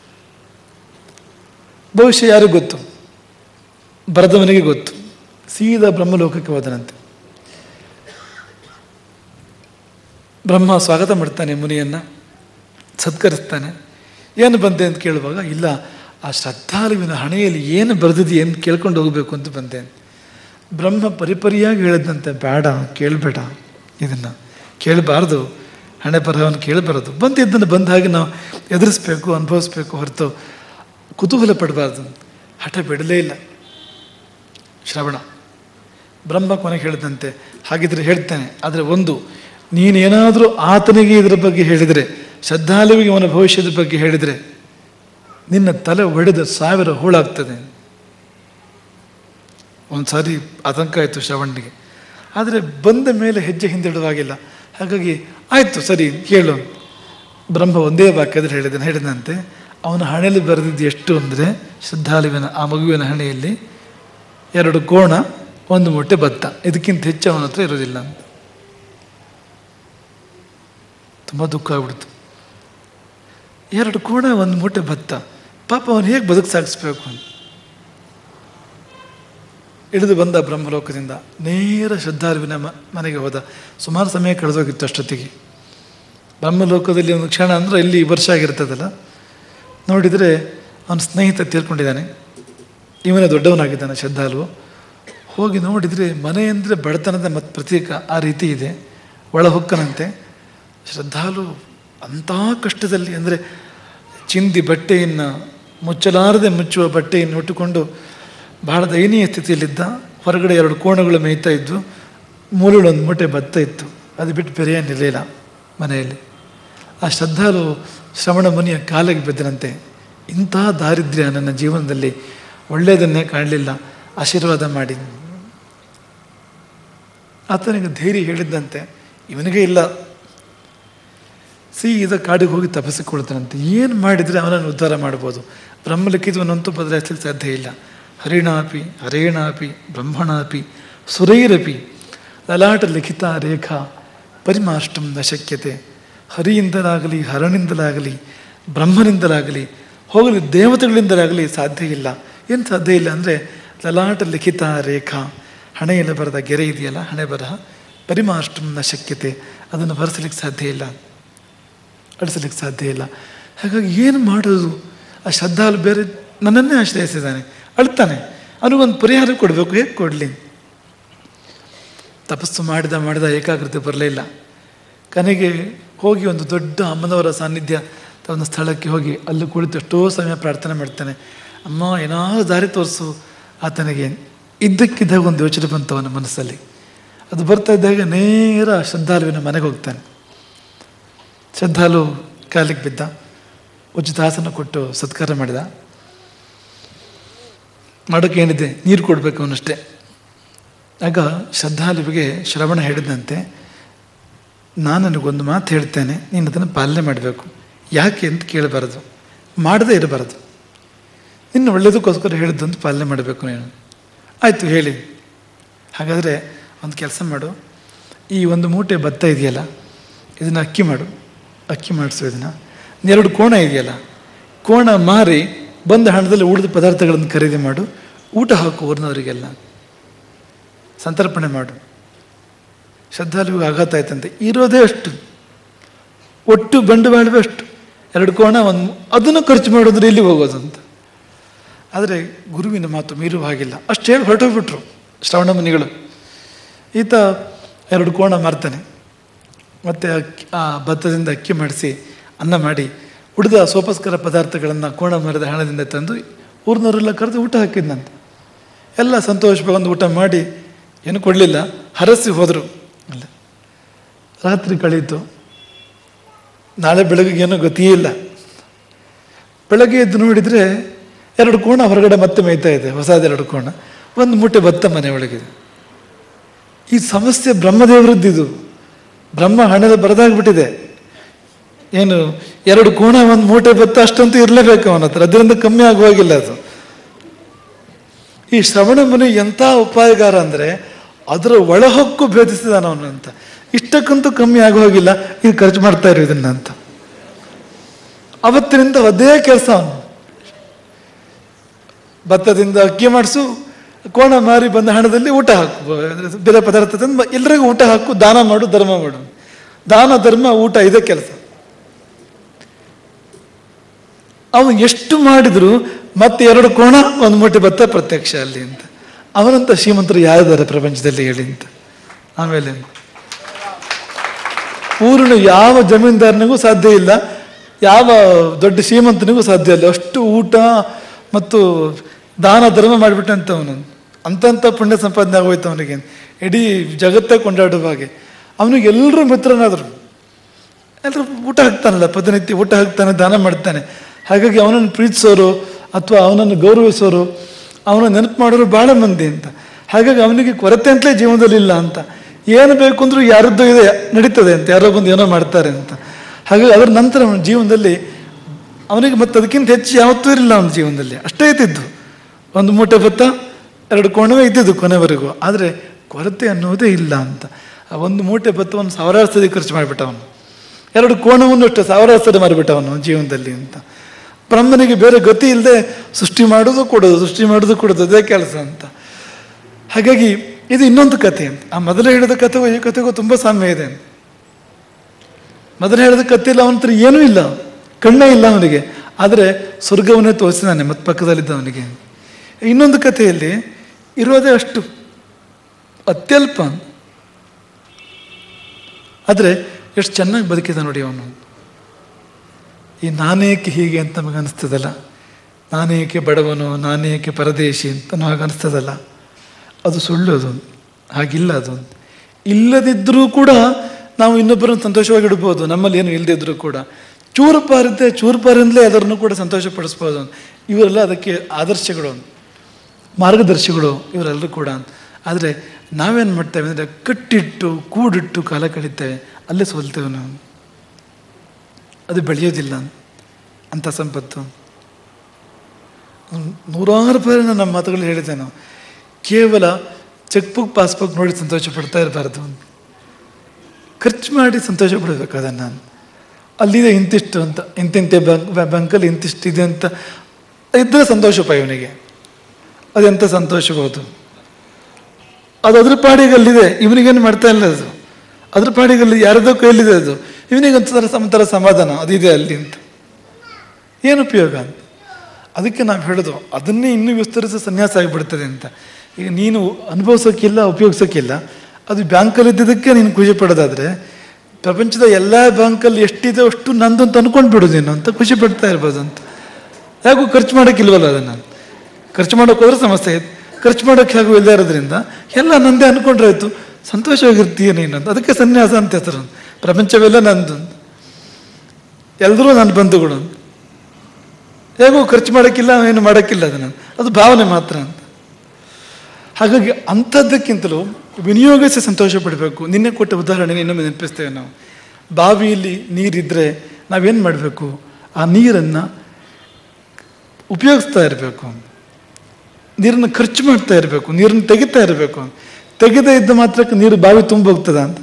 ಭವಿಷ್ಯ ಯಾರಿಗೂ ಗೊತ್ತು? ಬರೆದವನಿಗೆ ಗೊತ್ತು. ಸೀದಾ ಬ್ರಹ್ಮಲೋಕಕ್ಕೆ ಹೋದನಂತೆ. ಬ್ರಹ್ಮ ಸ್ವಾಗತ ಮಾಡ್ತಾನೆ ಮುನಿಯನ್ನು, ಸತ್ಕರಿಸ್ತಾನೆ. ಏನು ಬಂದೆ ಅಂತ ಕೇಳುವಾಗ, ಇಲ್ಲ, ಆ ಶ್ರದ್ಧಾಲುವಿನ ಹಣೆಯಲ್ಲಿ ಏನು ಬರೆದಿದೆ ಅಂತ ಕೇಳ್ಕೊಂಡು ಹೋಗಬೇಕು ಅಂತ ಬಂದೆ. ಬ್ರಹ್ಮ ಪರಿಪರಿಯಾಗಿ ಹೇಳಿದಂತೆ, ಬೇಡ, ಕೇಳಬೇಡ, ಇದನ್ನು ಕೇಳಬಾರ್ದು, ಹಣೆ ಬರಹವನ್ನು ಕೇಳಬಾರದು. ಬಂದಿದ್ದನ್ನು ಬಂದ ಹಾಗೆ ನಾವು ಎದುರಿಸ್ಬೇಕು, ಅನುಭವಿಸ್ಬೇಕು ಹೊರತು ಕುತೂಹಲ ಪಡಬಾರ್ದು. ಹಠ ಬಿಡಲೇ ಇಲ್ಲ ಶ್ರವಣ. ಬ್ರಹ್ಮ ಕೊನೆಗೆ ಹೇಳಿದಂತೆ, ಹಾಗಿದ್ರೆ ಹೇಳ್ತೇನೆ, ಆದರೆ ಒಂದು, ನೀನೇನಾದರೂ ಆತನಿಗೆ ಇದರ ಬಗ್ಗೆ ಹೇಳಿದರೆ, ಶ್ರದ್ಧಾಲುವಿಗೆ ಅವನ ಭವಿಷ್ಯದ ಬಗ್ಗೆ ಹೇಳಿದರೆ, ನಿನ್ನ ತಲೆ ಒಡೆದ 1000 ಹೋಳಾಗ್ತದೆ. ಒಂದು ಸಾರಿ ಆತಂಕ ಆಯಿತು ಶ್ರವಣಿಗೆ. ಆದರೆ ಬಂದ ಮೇಲೆ ಹೆಜ್ಜೆ ಹಿಂದಿಡುವಾಗಿಲ್ಲ. ಹಾಗಾಗಿ ಆಯಿತು, ಸರಿ, ಕೇಳು. ಬ್ರಹ್ಮ ಒಂದೇ ವಾಕ್ಯದಲ್ಲಿ ಹೇಳಿದಂತೆ, ಅವನ ಹಣೆಯಲ್ಲಿ ಬರೆದಿದ್ದು ಎಷ್ಟು ಅಂದರೆ, ಶ್ರದ್ಧಾಲುವಿನ ಆ ಮಗುವಿನ ಹಣೆಯಲ್ಲಿ 2 ಕೋಣ, 1 ಮೂಟೆ ಭತ್ತ, ಇದಕ್ಕಿಂತ ಹೆಚ್ಚು ಅವನ ಹತ್ರ ಇರೋದಿಲ್ಲ ಅಂತ. ತುಂಬ ದುಃಖ ಆಗ್ಬಿಡ್ತು. 2 ಕೋಣ, 1 ಮೂಟೆ ಭತ್ತ, ಪಾಪ ಅವನು ಹೇಗೆ ಬದುಕು ಸಾಗಿಸ್ಬೇಕು ಅಂತ. ಇಳಿದು ಬಂದ ಬ್ರಹ್ಮಲೋಕದಿಂದ ನೇರ ಶ್ರದ್ಧಾಲುವಿನ ಮನೆಗೆ ಹೋದ. ಸುಮಾರು ಸಮಯ ಕಳೆದೋಗಿತ್ತು ಅಷ್ಟೊತ್ತಿಗೆ. ಬ್ರಹ್ಮಲೋಕದಲ್ಲಿ ಒಂದು ಕ್ಷಣ ಅಂದರೆ ಇಲ್ಲಿ ವರ್ಷ ಆಗಿರ್ತದಲ್ಲ. ನೋಡಿದರೆ ಅವನ ಸ್ನೇಹಿತ ತೀರ್ಕೊಂಡಿದ್ದಾನೆ, ಇವನೇ ದೊಡ್ಡವನಾಗಿದ್ದಾನೆ ಶ್ರದ್ಧಾಲು. ಹೋಗಿ ನೋಡಿದರೆ ಮನೆ ಅಂದರೆ ಬಡತನದ ಮತ್ತು ಪ್ರತೀಕ, ಆ ರೀತಿ ಇದೆ. ಒಳ ಹೊಕ್ಕನಂತೆ. ಶ್ರದ್ಧಾಲು ಅಂಥ ಕಷ್ಟದಲ್ಲಿ, ಅಂದರೆ ಚಿಂದಿ ಬಟ್ಟೆಯನ್ನು, ಮುಚ್ಚಲಾರದೆ ಮುಚ್ಚುವ ಬಟ್ಟೆಯನ್ನು ಉಟ್ಟುಕೊಂಡು ಬಹಳ ದಯನೀಯ ಸ್ಥಿತಿಯಲ್ಲಿದ್ದ. ಹೊರಗಡೆ 2 ಕೋಣಗಳು ಮೇಯ್ತಾ ಇದ್ವು, ಮೂಲಗಳು 1 ಮೂಟೆ ಭತ್ತ ಇತ್ತು. ಅದು ಬಿಟ್ಟು ಬೇರೆ ಏನಿರಲಿಲ್ಲ ಮನೆಯಲ್ಲಿ. ಆ ಶ್ರದ್ಧಾಲು ಶ್ರವಣ ಮುನಿಯ ಕಾಲಿಗೆ ಬಿದ್ದನಂತೆ. ಇಂಥ ದಾರಿದ್ರ್ಯ ನನ್ನ ಜೀವನದಲ್ಲಿ ಒಳ್ಳೆಯದನ್ನೇ ಕಾಣಲಿಲ್ಲ, ಆಶೀರ್ವಾದ ಮಾಡಿ. ಆತನಿಗೆ ಧೈರ್ಯ ಹೇಳಿದ್ದಂತೆ, ಇವನಿಗೆ ಇಲ್ಲ, ಸೀದಾ ಕಾಡಿಗೆ ಹೋಗಿ ತಪಸ್ಸಿಕೊಳ್ತಾನಂತೆ. ಏನು ಮಾಡಿದರೆ ಅವನನ್ನು ಉದ್ಧಾರ ಮಾಡ್ಬೋದು? ಬ್ರಹ್ಮಲಿಖಿತವನ್ನಂತೂ ಬದಲಾಯಿಸಲಿಕ್ಕೆ ಸಾಧ್ಯ ಇಲ್ಲ. ಹರಿಣಾಪಿ ಹರೇಣಾಪಿ ಬ್ರಹ್ಮಣಾಪಿ ಸುರೈರಪಿ ಲಲಾಟ ಲಿಖಿತ ರೇಖಾ ಪರಿಮಾಷ್ಟಂ ನ ಶಕ್ಯತೆ. ಹರಿಯಿಂದಲಾಗಲಿ, ಹರನಿಂದಲಾಗಲಿ, ಬ್ರಹ್ಮನಿಂದಲಾಗಲಿ, ಹೋಗಲಿ ದೇವತೆಗಳಿಂದಲಾಗಲಿ ಸಾಧ್ಯ ಇಲ್ಲ. ಏನು ಸಾಧ್ಯ ಇಲ್ಲ ಅಂದರೆ, ಲಲಾಟ ಲಿಖಿತ ರೇಖಾ, ಹಣೆಯಲ್ಲಿ ಬರೆದ ಗೆರೆ ಇದೆಯಲ್ಲ, ಹಣೆ ಬರಹ, ಪರಿಮಾಷ್ಟಂ ನ ಶಕ್ಯತೆ, ಅದನ್ನು ಬರೆಸಲಿಕ್ಕೆ ಸಾಧ್ಯ ಇಲ್ಲ, ಅಳಿಸಲಿಕ್ಕೆ ಸಾಧ್ಯ ಇಲ್ಲ. ಹಾಗಾಗಿ ಏನು ಮಾಡೋದು? ಆ ಶ್ರದ್ಧಾಲು ಬೇರೆ ನನ್ನನ್ನೇ ಆಶ್ರಯಿಸಿದ್ದಾನೆ, ಅಳ್ತಾನೆ, ಅವನಿಗೊಂದು ಪರಿಹಾರ ಕೊಡಬೇಕು. ಹೇಗೆ ಕೊಡಲಿ? ತಪಸ್ಸು ಮಾಡಿದ ಏಕಾಗ್ರತೆ ಬರಲೇ ಇಲ್ಲ. ಕೊನೆಗೆ ಹೋಗಿ ಒಂದು ದೊಡ್ಡ ಅಮ್ಮನವರ ಸಾನ್ನಿಧ್ಯ ಒಂದು ಸ್ಥಳಕ್ಕೆ ಹೋಗಿ ಅಲ್ಲಿ ಕುಳಿತು ಎಷ್ಟೋ ಸಮಯ ಪ್ರಾರ್ಥನೆ ಮಾಡ್ತಾನೆ. ಅಮ್ಮ ಏನಾದರೂ ದಾರಿ ತೋರಿಸು. ಆತನಿಗೆ ಇದ್ದಕ್ಕಿದ್ದಾಗ ಒಂದು ಯೋಚನೆ ಬಂತು ಅವನ ಮನಸ್ಸಲ್ಲಿ. ಅದು ಬರ್ತಾ ಇದ್ದಾಗ ನೇರ ಶ್ರದ್ಧಾಲುವಿನ ಮನೆಗೆ ಹೋಗ್ತಾನೆ. ಶ್ರದ್ಧಾಲು ಕಾಲಿಗೆ ಬಿದ್ದ, ಉಚಿತ ಆಸನ ಕೊಟ್ಟು ಸತ್ಕಾರ ಮಾಡಿದ. ಮಾಡೋಕ್ಕೆ ಏನಿದೆ, ನೀರು ಕೊಡಬೇಕು ಅವನಷ್ಟೇ. ಆಗ ಶ್ರದ್ಧಾಲುವಿಗೆ ಶ್ರವಣ ಹೇಳಿದಂತೆ, ನಾನು ನನಗೊಂದು ಮಾತು ಹೇಳ್ತೇನೆ, ನೀನು ಅದನ್ನು ಪಾಲನೆ ಮಾಡಬೇಕು. ಯಾಕೆ ಅಂತ ಕೇಳಬಾರದು, ಮಾಡದೇ ಇರಬಾರದು. ನಿನ್ನ ಒಳ್ಳೆಯದಕ್ಕೋಸ್ಕರ ಹೇಳಿದ್ದಂತ ಪಾಲನೆ ಮಾಡಬೇಕು ನೀನು. ಆಯಿತು ಹೇಳಿ. ಹಾಗಾದರೆ ಒಂದು ಕೆಲಸ ಮಾಡು, ಈ ಒಂದು ಮೂಟೆ ಭತ್ತ ಇದೆಯಲ್ಲ, ಇದನ್ನು ಅಕ್ಕಿ ಮಾಡು, ಅಕ್ಕಿ ಮಾಡಿಸು. ಇದನ್ನು 2 ಕೋಣ ಇದೆಯಲ್ಲ, ಕೋಣ ಮಾರಿ ಬಂದ ಹಣದಲ್ಲಿ ಉಳಿದ ಪದಾರ್ಥಗಳನ್ನು ಖರೀದಿ ಮಾಡು, ಊಟ ಹಾಕು ಊರಿನವರಿಗೆಲ್ಲ, ಸಂತರ್ಪಣೆ ಮಾಡು. ಶ್ರದ್ಧಾಲುವಿಗೆ ಆಘಾತ ಆಯ್ತಂತೆ. ಇರೋದೇ ಅಷ್ಟು, ಒಟ್ಟು ಬಂಡವಾಳವೇ ಅಷ್ಟು, 2 ಕೋಣ, ಅದನ್ನು ಖರ್ಚು ಮಾಡೋದ್ರೆ ಇಲ್ಲಿ ಹೋಗೋದಂತ. ಆದರೆ ಗುರುವಿನ ಮಾತು ಮೀರುವ ಹಾಗಿಲ್ಲ. ಅಷ್ಟು ಹೇಳಿ ಹೊರಟೋಗ್ಬಿಟ್ರು ಶ್ರವಣ ಮುನಿಗಳು. ಈತ 2 ಕೋಣ ಮಾರ್ತಾನೆ. ಮತ್ತು ಆ ಭತ್ತದಿಂದ ಅಕ್ಕಿ ಮಾಡಿಸಿ ಅನ್ನ ಮಾಡಿ ಉಳಿದ ಸೋಪಸ್ಕರ ಪದಾರ್ಥಗಳನ್ನು ಕೋಣ ಮಾರಿದ ಹಣದಿಂದ ತಂದು ಊರಿನವರೆಲ್ಲ ಕರೆದು ಊಟ ಹಾಕಿದ್ನಂತೆ. ಎಲ್ಲ ಸಂತೋಷವಾಗಿ ಊಟ ಮಾಡಿ ಏನು ಕೊಡಲಿಲ್ಲ, ಹರಸಿ ಹೋದರು. ಅಲ್ಲ, ರಾತ್ರಿ ಕಳೀತು. ನಾಳೆ ಬೆಳಗ್ಗೆ ಏನೋ ಗತಿಯೇ ಇಲ್ಲ. ಬೆಳಗ್ಗೆ ಎದ್ದು ನೋಡಿದರೆ 2 ಕೋಣ ಹೊರಗಡೆ ಮತ್ತೆ ಮೇಯ್ತಾ ಇದೆ, ಹೊಸದು 2 ಕೋಣ, 1 ಮೂಟೆ ಭತ್ತ ಮನೆ ಒಳಗಿದೆ. ಈ ಸಮಸ್ಯೆ ಬ್ರಹ್ಮದೇವರದ್ದಿದು. ಬ್ರಹ್ಮ ಹಣದ ಬರದಾಗ್ಬಿಟ್ಟಿದೆ. ಏನು 2 ಕೋಣ 1 ಮೂಟೆ ಭತ್ತ ಅಷ್ಟಂತೂ ಇರಲೇಬೇಕು ಅವನ ಹತ್ರ, ಅದರಿಂದ ಕಮ್ಮಿ ಆಗುವಾಗಿಲ್ಲ ಅದು. ಈ ಶ್ರವಣ ಮುನಿ ಎಂಥ ಉಪಾಯಗಾರ ಅಂದರೆ ಅದರ ಒಳಹೊಕ್ಕು ಭೇದಿಸಿದಾನ ಅವನಂತ. ಇಷ್ಟಕ್ಕಂತೂ ಕಮ್ಮಿ ಆಗುವಾಗಿಲ್ಲ, ಇದು ಖರ್ಚು ಮಾಡ್ತಾ ಇರು ಇದನ್ನ ಅಂತ. ಅವತ್ತಿನಿಂದ ಅದೇ ಕೆಲಸ ಅವನು. ಭತ್ತದಿಂದ ಅಕ್ಕಿ ಮಾಡಿಸು, ಕೋಣ ಮಾರಿ ಬಂದ ಹಣದಲ್ಲಿ ಊಟ ಹಾಕು, ಬೇರೆ ಪದಾರ್ಥ ತಂದು ಎಲ್ಲರಿಗೂ ಊಟ ಹಾಕು, ದಾನ ಮಾಡು, ಧರ್ಮ ಮಾಡು. ದಾನ ಧರ್ಮ ಊಟ ಇದೇ ಕೆಲಸ. ಅವನು ಎಷ್ಟು ಮಾಡಿದ್ರು ಮತ್ತೆ 2 ಕೋಣ 1 ಮೂಟೆ ಭತ್ತ ಪ್ರತ್ಯಕ್ಷ ಅಲ್ಲಿ ಅಂತ. ಅವನಂತ ಶ್ರೀಮಂತರು ಯಾರಿದ್ದಾರೆ ಪ್ರಪಂಚದಲ್ಲಿ ಹೇಳಿ ಅಂತ. ಆಮೇಲೆ ಪೂರ್ಣ ಯಾವ ಜಮೀನ್ದಾರನಿಗೂ ಸಾಧ್ಯ ಇಲ್ಲ, ಯಾವ ದೊಡ್ಡ ಶ್ರೀಮಂತನಿಗೂ ಸಾಧ್ಯ ಇಲ್ಲ. ಅಷ್ಟು ಊಟ ಮತ್ತು ದಾನ ಧರ್ಮ ಮಾಡಿಬಿಟ್ಟಂತ ಅವನು. ಅಂತಂಥ ಪುಣ್ಯ ಸಂಪಾದನೆ ಆಗೋಯ್ತು ಅವನಿಗೆ, ಇಡೀ ಜಗತ್ತೇ ಕೊಂಡಾಡುವ ಹಾಗೆ. ಅವನಿಗೆ ಎಲ್ಲರೂ ಮಿತ್ರನಾದರು. ಎಲ್ಲರೂ ಊಟ ಹಾಕ್ತಾನಲ್ಲ, ಪ್ರತಿನಿತ್ಯ ಊಟ ಹಾಕ್ತಾನೆ, ದಾನ ಮಾಡ್ತಾನೆ. ಹಾಗಾಗಿ ಅವನನ್ನು ಪ್ರೀತಿಸೋರು ಅಥವಾ ಅವನನ್ನು ಗೌರವಿಸೋರು, ಅವನ ನೆನಪು ಮಾಡೋರು ಭಾಳ ಮಂದಿ ಅಂತ. ಹಾಗಾಗಿ ಅವನಿಗೆ ಕೊರತೆ ಅಂತಲೇ ಜೀವನದಲ್ಲಿ ಇಲ್ಲ ಅಂತ. ಏನು ಬೇಕು ಅಂದರೂ ಯಾರದ್ದು ಇದೆ, ನಡೀತದೆ ಅಂತ, ಯಾರೋ ಬಂದು ಏನೋ ಮಾಡ್ತಾರೆ ಅಂತ. ಹಾಗಾಗಿ ಅದರ ನಂತರ ಅವನ ಜೀವನದಲ್ಲಿ ಅವನಿಗೆ ಮತ್ತೆ ಅದಕ್ಕಿಂತ ಹೆಚ್ಚು ಯಾವತ್ತೂ ಇರಲಿಲ್ಲ ಅವನ ಜೀವನದಲ್ಲಿ. ಅಷ್ಟೇ ಇದ್ದಿದ್ದು, 1 ಮೂಟೆ ಭತ್ತ 2 ಕೋಣವೇ ಇದ್ದಿದ್ದು ಕೊನೆವರೆಗೂ. ಆದರೆ ಕೊರತೆ ಅನ್ನೋದೇ ಇಲ್ಲ ಅಂತ. ಆ 1 ಮೂಟೆ ಭತ್ತವನ್ನು 1000 ಸರಿ ಖರ್ಚು ಮಾಡಿಬಿಟ್ಟ ಅವನು, 2 ಕೋಣವನ್ನು ಅಷ್ಟೇ 1000 ಸರಿ ಮಾರಿಬಿಟ್ಟ ಅವನು ಜೀವನದಲ್ಲಿ ಅಂತ. ಬ್ರಹ್ಮನಿಗೆ ಬೇರೆ ಗತಿ ಇಲ್ಲದೆ ಸೃಷ್ಟಿ ಮಾಡೋದು ಕೊಡೋದು, ಸೃಷ್ಟಿ ಮಾಡೋದು ಕೊಡೋದು, ಅದೇ ಕೆಲಸ ಅಂತ. ಹಾಗಾಗಿ ಇದು ಇನ್ನೊಂದು ಕಥೆ ಅಂತ. ಆ ಮೊದಲು ಹೇಳಿದ ಕಥೆಗೂ ಈ ಕಥೆಗೂ ತುಂಬ ಸಾಮ್ಯ ಇದೆ. ಮೊದಲು ಹೇಳಿದ ಕಥೆಯಲ್ಲಿ ಅವನ ಹತ್ರ ಏನೂ ಇಲ್ಲ, ಕಣ್ಣೇ ಇಲ್ಲ ಅವನಿಗೆ, ಆದರೆ ಸ್ವರ್ಗವನ್ನೇ ತೋರಿಸಿದಾನೆ ಮತ್ತೆ ಪಕ್ಕದಲ್ಲಿದ್ದವನಿಗೆ. ಇನ್ನೊಂದು ಕಥೆಯಲ್ಲಿ ಇರೋದೇ ಅಷ್ಟು ಅತ್ಯಲ್ಪ, ಆದರೆ ಎಷ್ಟು ಚೆನ್ನಾಗಿ ಬದುಕಿದ ನೋಡಿ ಅವನು. ಈ ನಾನೇಕೆ ಹೀಗೆ ಅಂತ ನಮಗೆ ಅನಿಸ್ತದಲ್ಲ, ನಾನೇಕೆ ಬಡವನು, ನಾನೇಕೆ ಪರದೇಶಿ ಅಂತ ನಮಗೆ ಅನಿಸ್ತದಲ್ಲ, ಅದು ಸುಳ್ಳು. ಅದು ಹಾಗಿಲ್ಲ. ಅದು ಇಲ್ಲದಿದ್ದರೂ ಕೂಡ ನಾವು ಇನ್ನೊಬ್ಬರನ್ನು ಸಂತೋಷವಾಗಿಡ್ಬೋದು, ನಮ್ಮಲ್ಲಿ ಏನು ಇಲ್ಲದಿದ್ದರೂ ಕೂಡ. ಚೂರುಪಾರಿಂದಲೇ ಅದನ್ನು ಕೂಡ ಸಂತೋಷಪಡಿಸ್ಬೋದು. ಇವರೆಲ್ಲ ಅದಕ್ಕೆ ಆದರ್ಶಗಳು, ಮಾರ್ಗದರ್ಶಿಗಳು ಇವರೆಲ್ಲರೂ ಕೂಡ. ಆದರೆ ನಾವೇನು ಮಾಡ್ತೇವೆ ಅಂದರೆ ಕಟ್ಟಿಟ್ಟು ಕೂಡಿಟ್ಟು ಕಾಲ ಕಳೀತೇವೆ, ಅಲ್ಲೇ ಸೋಲ್ತೇವೆ ನಾವು. ಅದು ಬೆಳೆಯೋದಿಲ್ಲ ಅಂಥ ಸಂಪತ್ತು. 100 ಬಾರಿ ನನ್ನ ಮಾತುಗಳು ಹೇಳಿದ್ದೆ. ನಾವು ಕೇವಲ ಚೆಕ್ ಬುಕ್ ಪಾಸ್ಬುಕ್ ನೋಡಿ ಸಂತೋಷ ಪಡ್ತಾ ಇರಬಾರ್ದು, ಖರ್ಚು ಮಾಡಿ ಸಂತೋಷ ಪಡಬೇಕು. ಅದನ್ನು ನಾನು ಅಲ್ಲಿದೆ ಇಂತಿಷ್ಟು ಅಂತ, ಇಂತಿಂತೆ ಬ್ಯಾಂಕಲ್ಲಿ ಇಂತಿಷ್ಟು ಇದೆ ಅಂತ ಇದ್ದರೆ ಸಂತೋಷಪ್ಪ ಇವನಿಗೆ. ಅದೆಂಥ ಸಂತೋಷಬಹುದು. ಅದು ಅದ್ರ ಪಾಡಿಗೆ ಅಲ್ಲಿದೆ, ಇವನಿಗೇನು ಮಾಡ್ತಾ ಇಲ್ಲ. ಅದು ಅದ್ರ ಪಾಡಿಗಲ್ಲಿ ಯಾರದೋ ಕೈಯಲ್ಲಿದೆ. ಅದು ಇವನಿಗೊಂಥರ ಸಮಾಧಾನ ಅದಿದೆ ಅಲ್ಲಿ ಅಂತ. ಏನು ಉಪಯೋಗ ಅಂತ. ಅದಕ್ಕೆ ನಾವು ಹೇಳೋದು ಅದನ್ನೇ ಇನ್ನೂ ವಿಸ್ತರಿಸಿ ಸನ್ಯಾಸ ಆಗಿಬಿಡ್ತದೆ ಅಂತ. ಈಗ ನೀನು ಅನುಭವಿಸೋಕ್ಕಿಲ್ಲ, ಉಪಯೋಗಿಸೋಕ್ಕಿಲ್ಲ, ಅದು ಬ್ಯಾಂಕಲ್ಲಿ ಇದ್ದಿದ್ದಕ್ಕೆ ನೀನು ಖುಷಿ ಪಡೋದಾದರೆ ಪ್ರಪಂಚದ ಎಲ್ಲ ಬ್ಯಾಂಕಲ್ಲಿ ಎಷ್ಟಿದೆ ಅಷ್ಟು ನಂದು ಅಂತ ಅಂದ್ಕೊಂಡು ಬಿಡೋದೇನು ಅಂತ ಖುಷಿ ಪಡ್ತಾ ಇರ್ಬೋದು ಅಂತ. ಯಾಕೂ ಖರ್ಚು ಮಾಡೋಕ್ಕಿಲ್ವಲ್ಲ ಅದನ್ನು. ಖರ್ಚು ಮಾಡೋಕೆ ಹೋದ್ರೆ ಸಮಸ್ಯೆ ಆಯ್ತು. ಖರ್ಚು ಮಾಡೋಕ್ಕೆ ಹೇಗೂ ಇಲ್ಲದೆ ಇರೋದ್ರಿಂದ ಎಲ್ಲ ನಂದೇ ಅಂದ್ಕೊಂಡ್ರಾಯ್ತು, ಸಂತೋಷವಾಗಿರ್ತೀಯ ನೀನು. ಅದಕ್ಕೆ ಸನ್ಯಾಸ ಅಂತ ಹೆಸರು. ಪ್ರಪಂಚವೆಲ್ಲ ನಂದು, ಎಲ್ಲರೂ ನನ್ನ ಬಂಧುಗಳು. ಹೇಗೂ ಖರ್ಚು ಮಾಡೋಕ್ಕಿಲ್ಲ, ಏನು ಮಾಡೋಕ್ಕಿಲ್ಲ, ಅದು ಭಾವನೆ ಮಾತ್ರ ಅಂತ. ಹಾಗಾಗಿ ಅಂಥದ್ದಕ್ಕಿಂತಲೂ ವಿನಿಯೋಗಿಸಿ ಸಂತೋಷ ಪಡಬೇಕು. ನಿನ್ನೆ ಕೊಟ್ಟ ಉದಾಹರಣೆ ಇನ್ನೊಮ್ಮೆ ನೆನಪಿಸ್ತೇವೆ ನಾವು. ಬಾವಿಯಲ್ಲಿ ನೀರಿದ್ದರೆ ನಾವೇನು ಮಾಡಬೇಕು? ಆ ನೀರನ್ನು ಉಪಯೋಗಿಸ್ತಾ ಇರಬೇಕು, ನೀರನ್ನು ಖರ್ಚು ಮಾಡ್ತಾ ಇರಬೇಕು, ನೀರನ್ನು ತೆಗಿತಾ ಇರಬೇಕು. ತೆಗೆದೇ ಇದ್ದ ಮಾತ್ರಕ್ಕೆ ನೀರು ಬಾವಿ ತುಂಬೋಗ್ತದ ಅಂತ.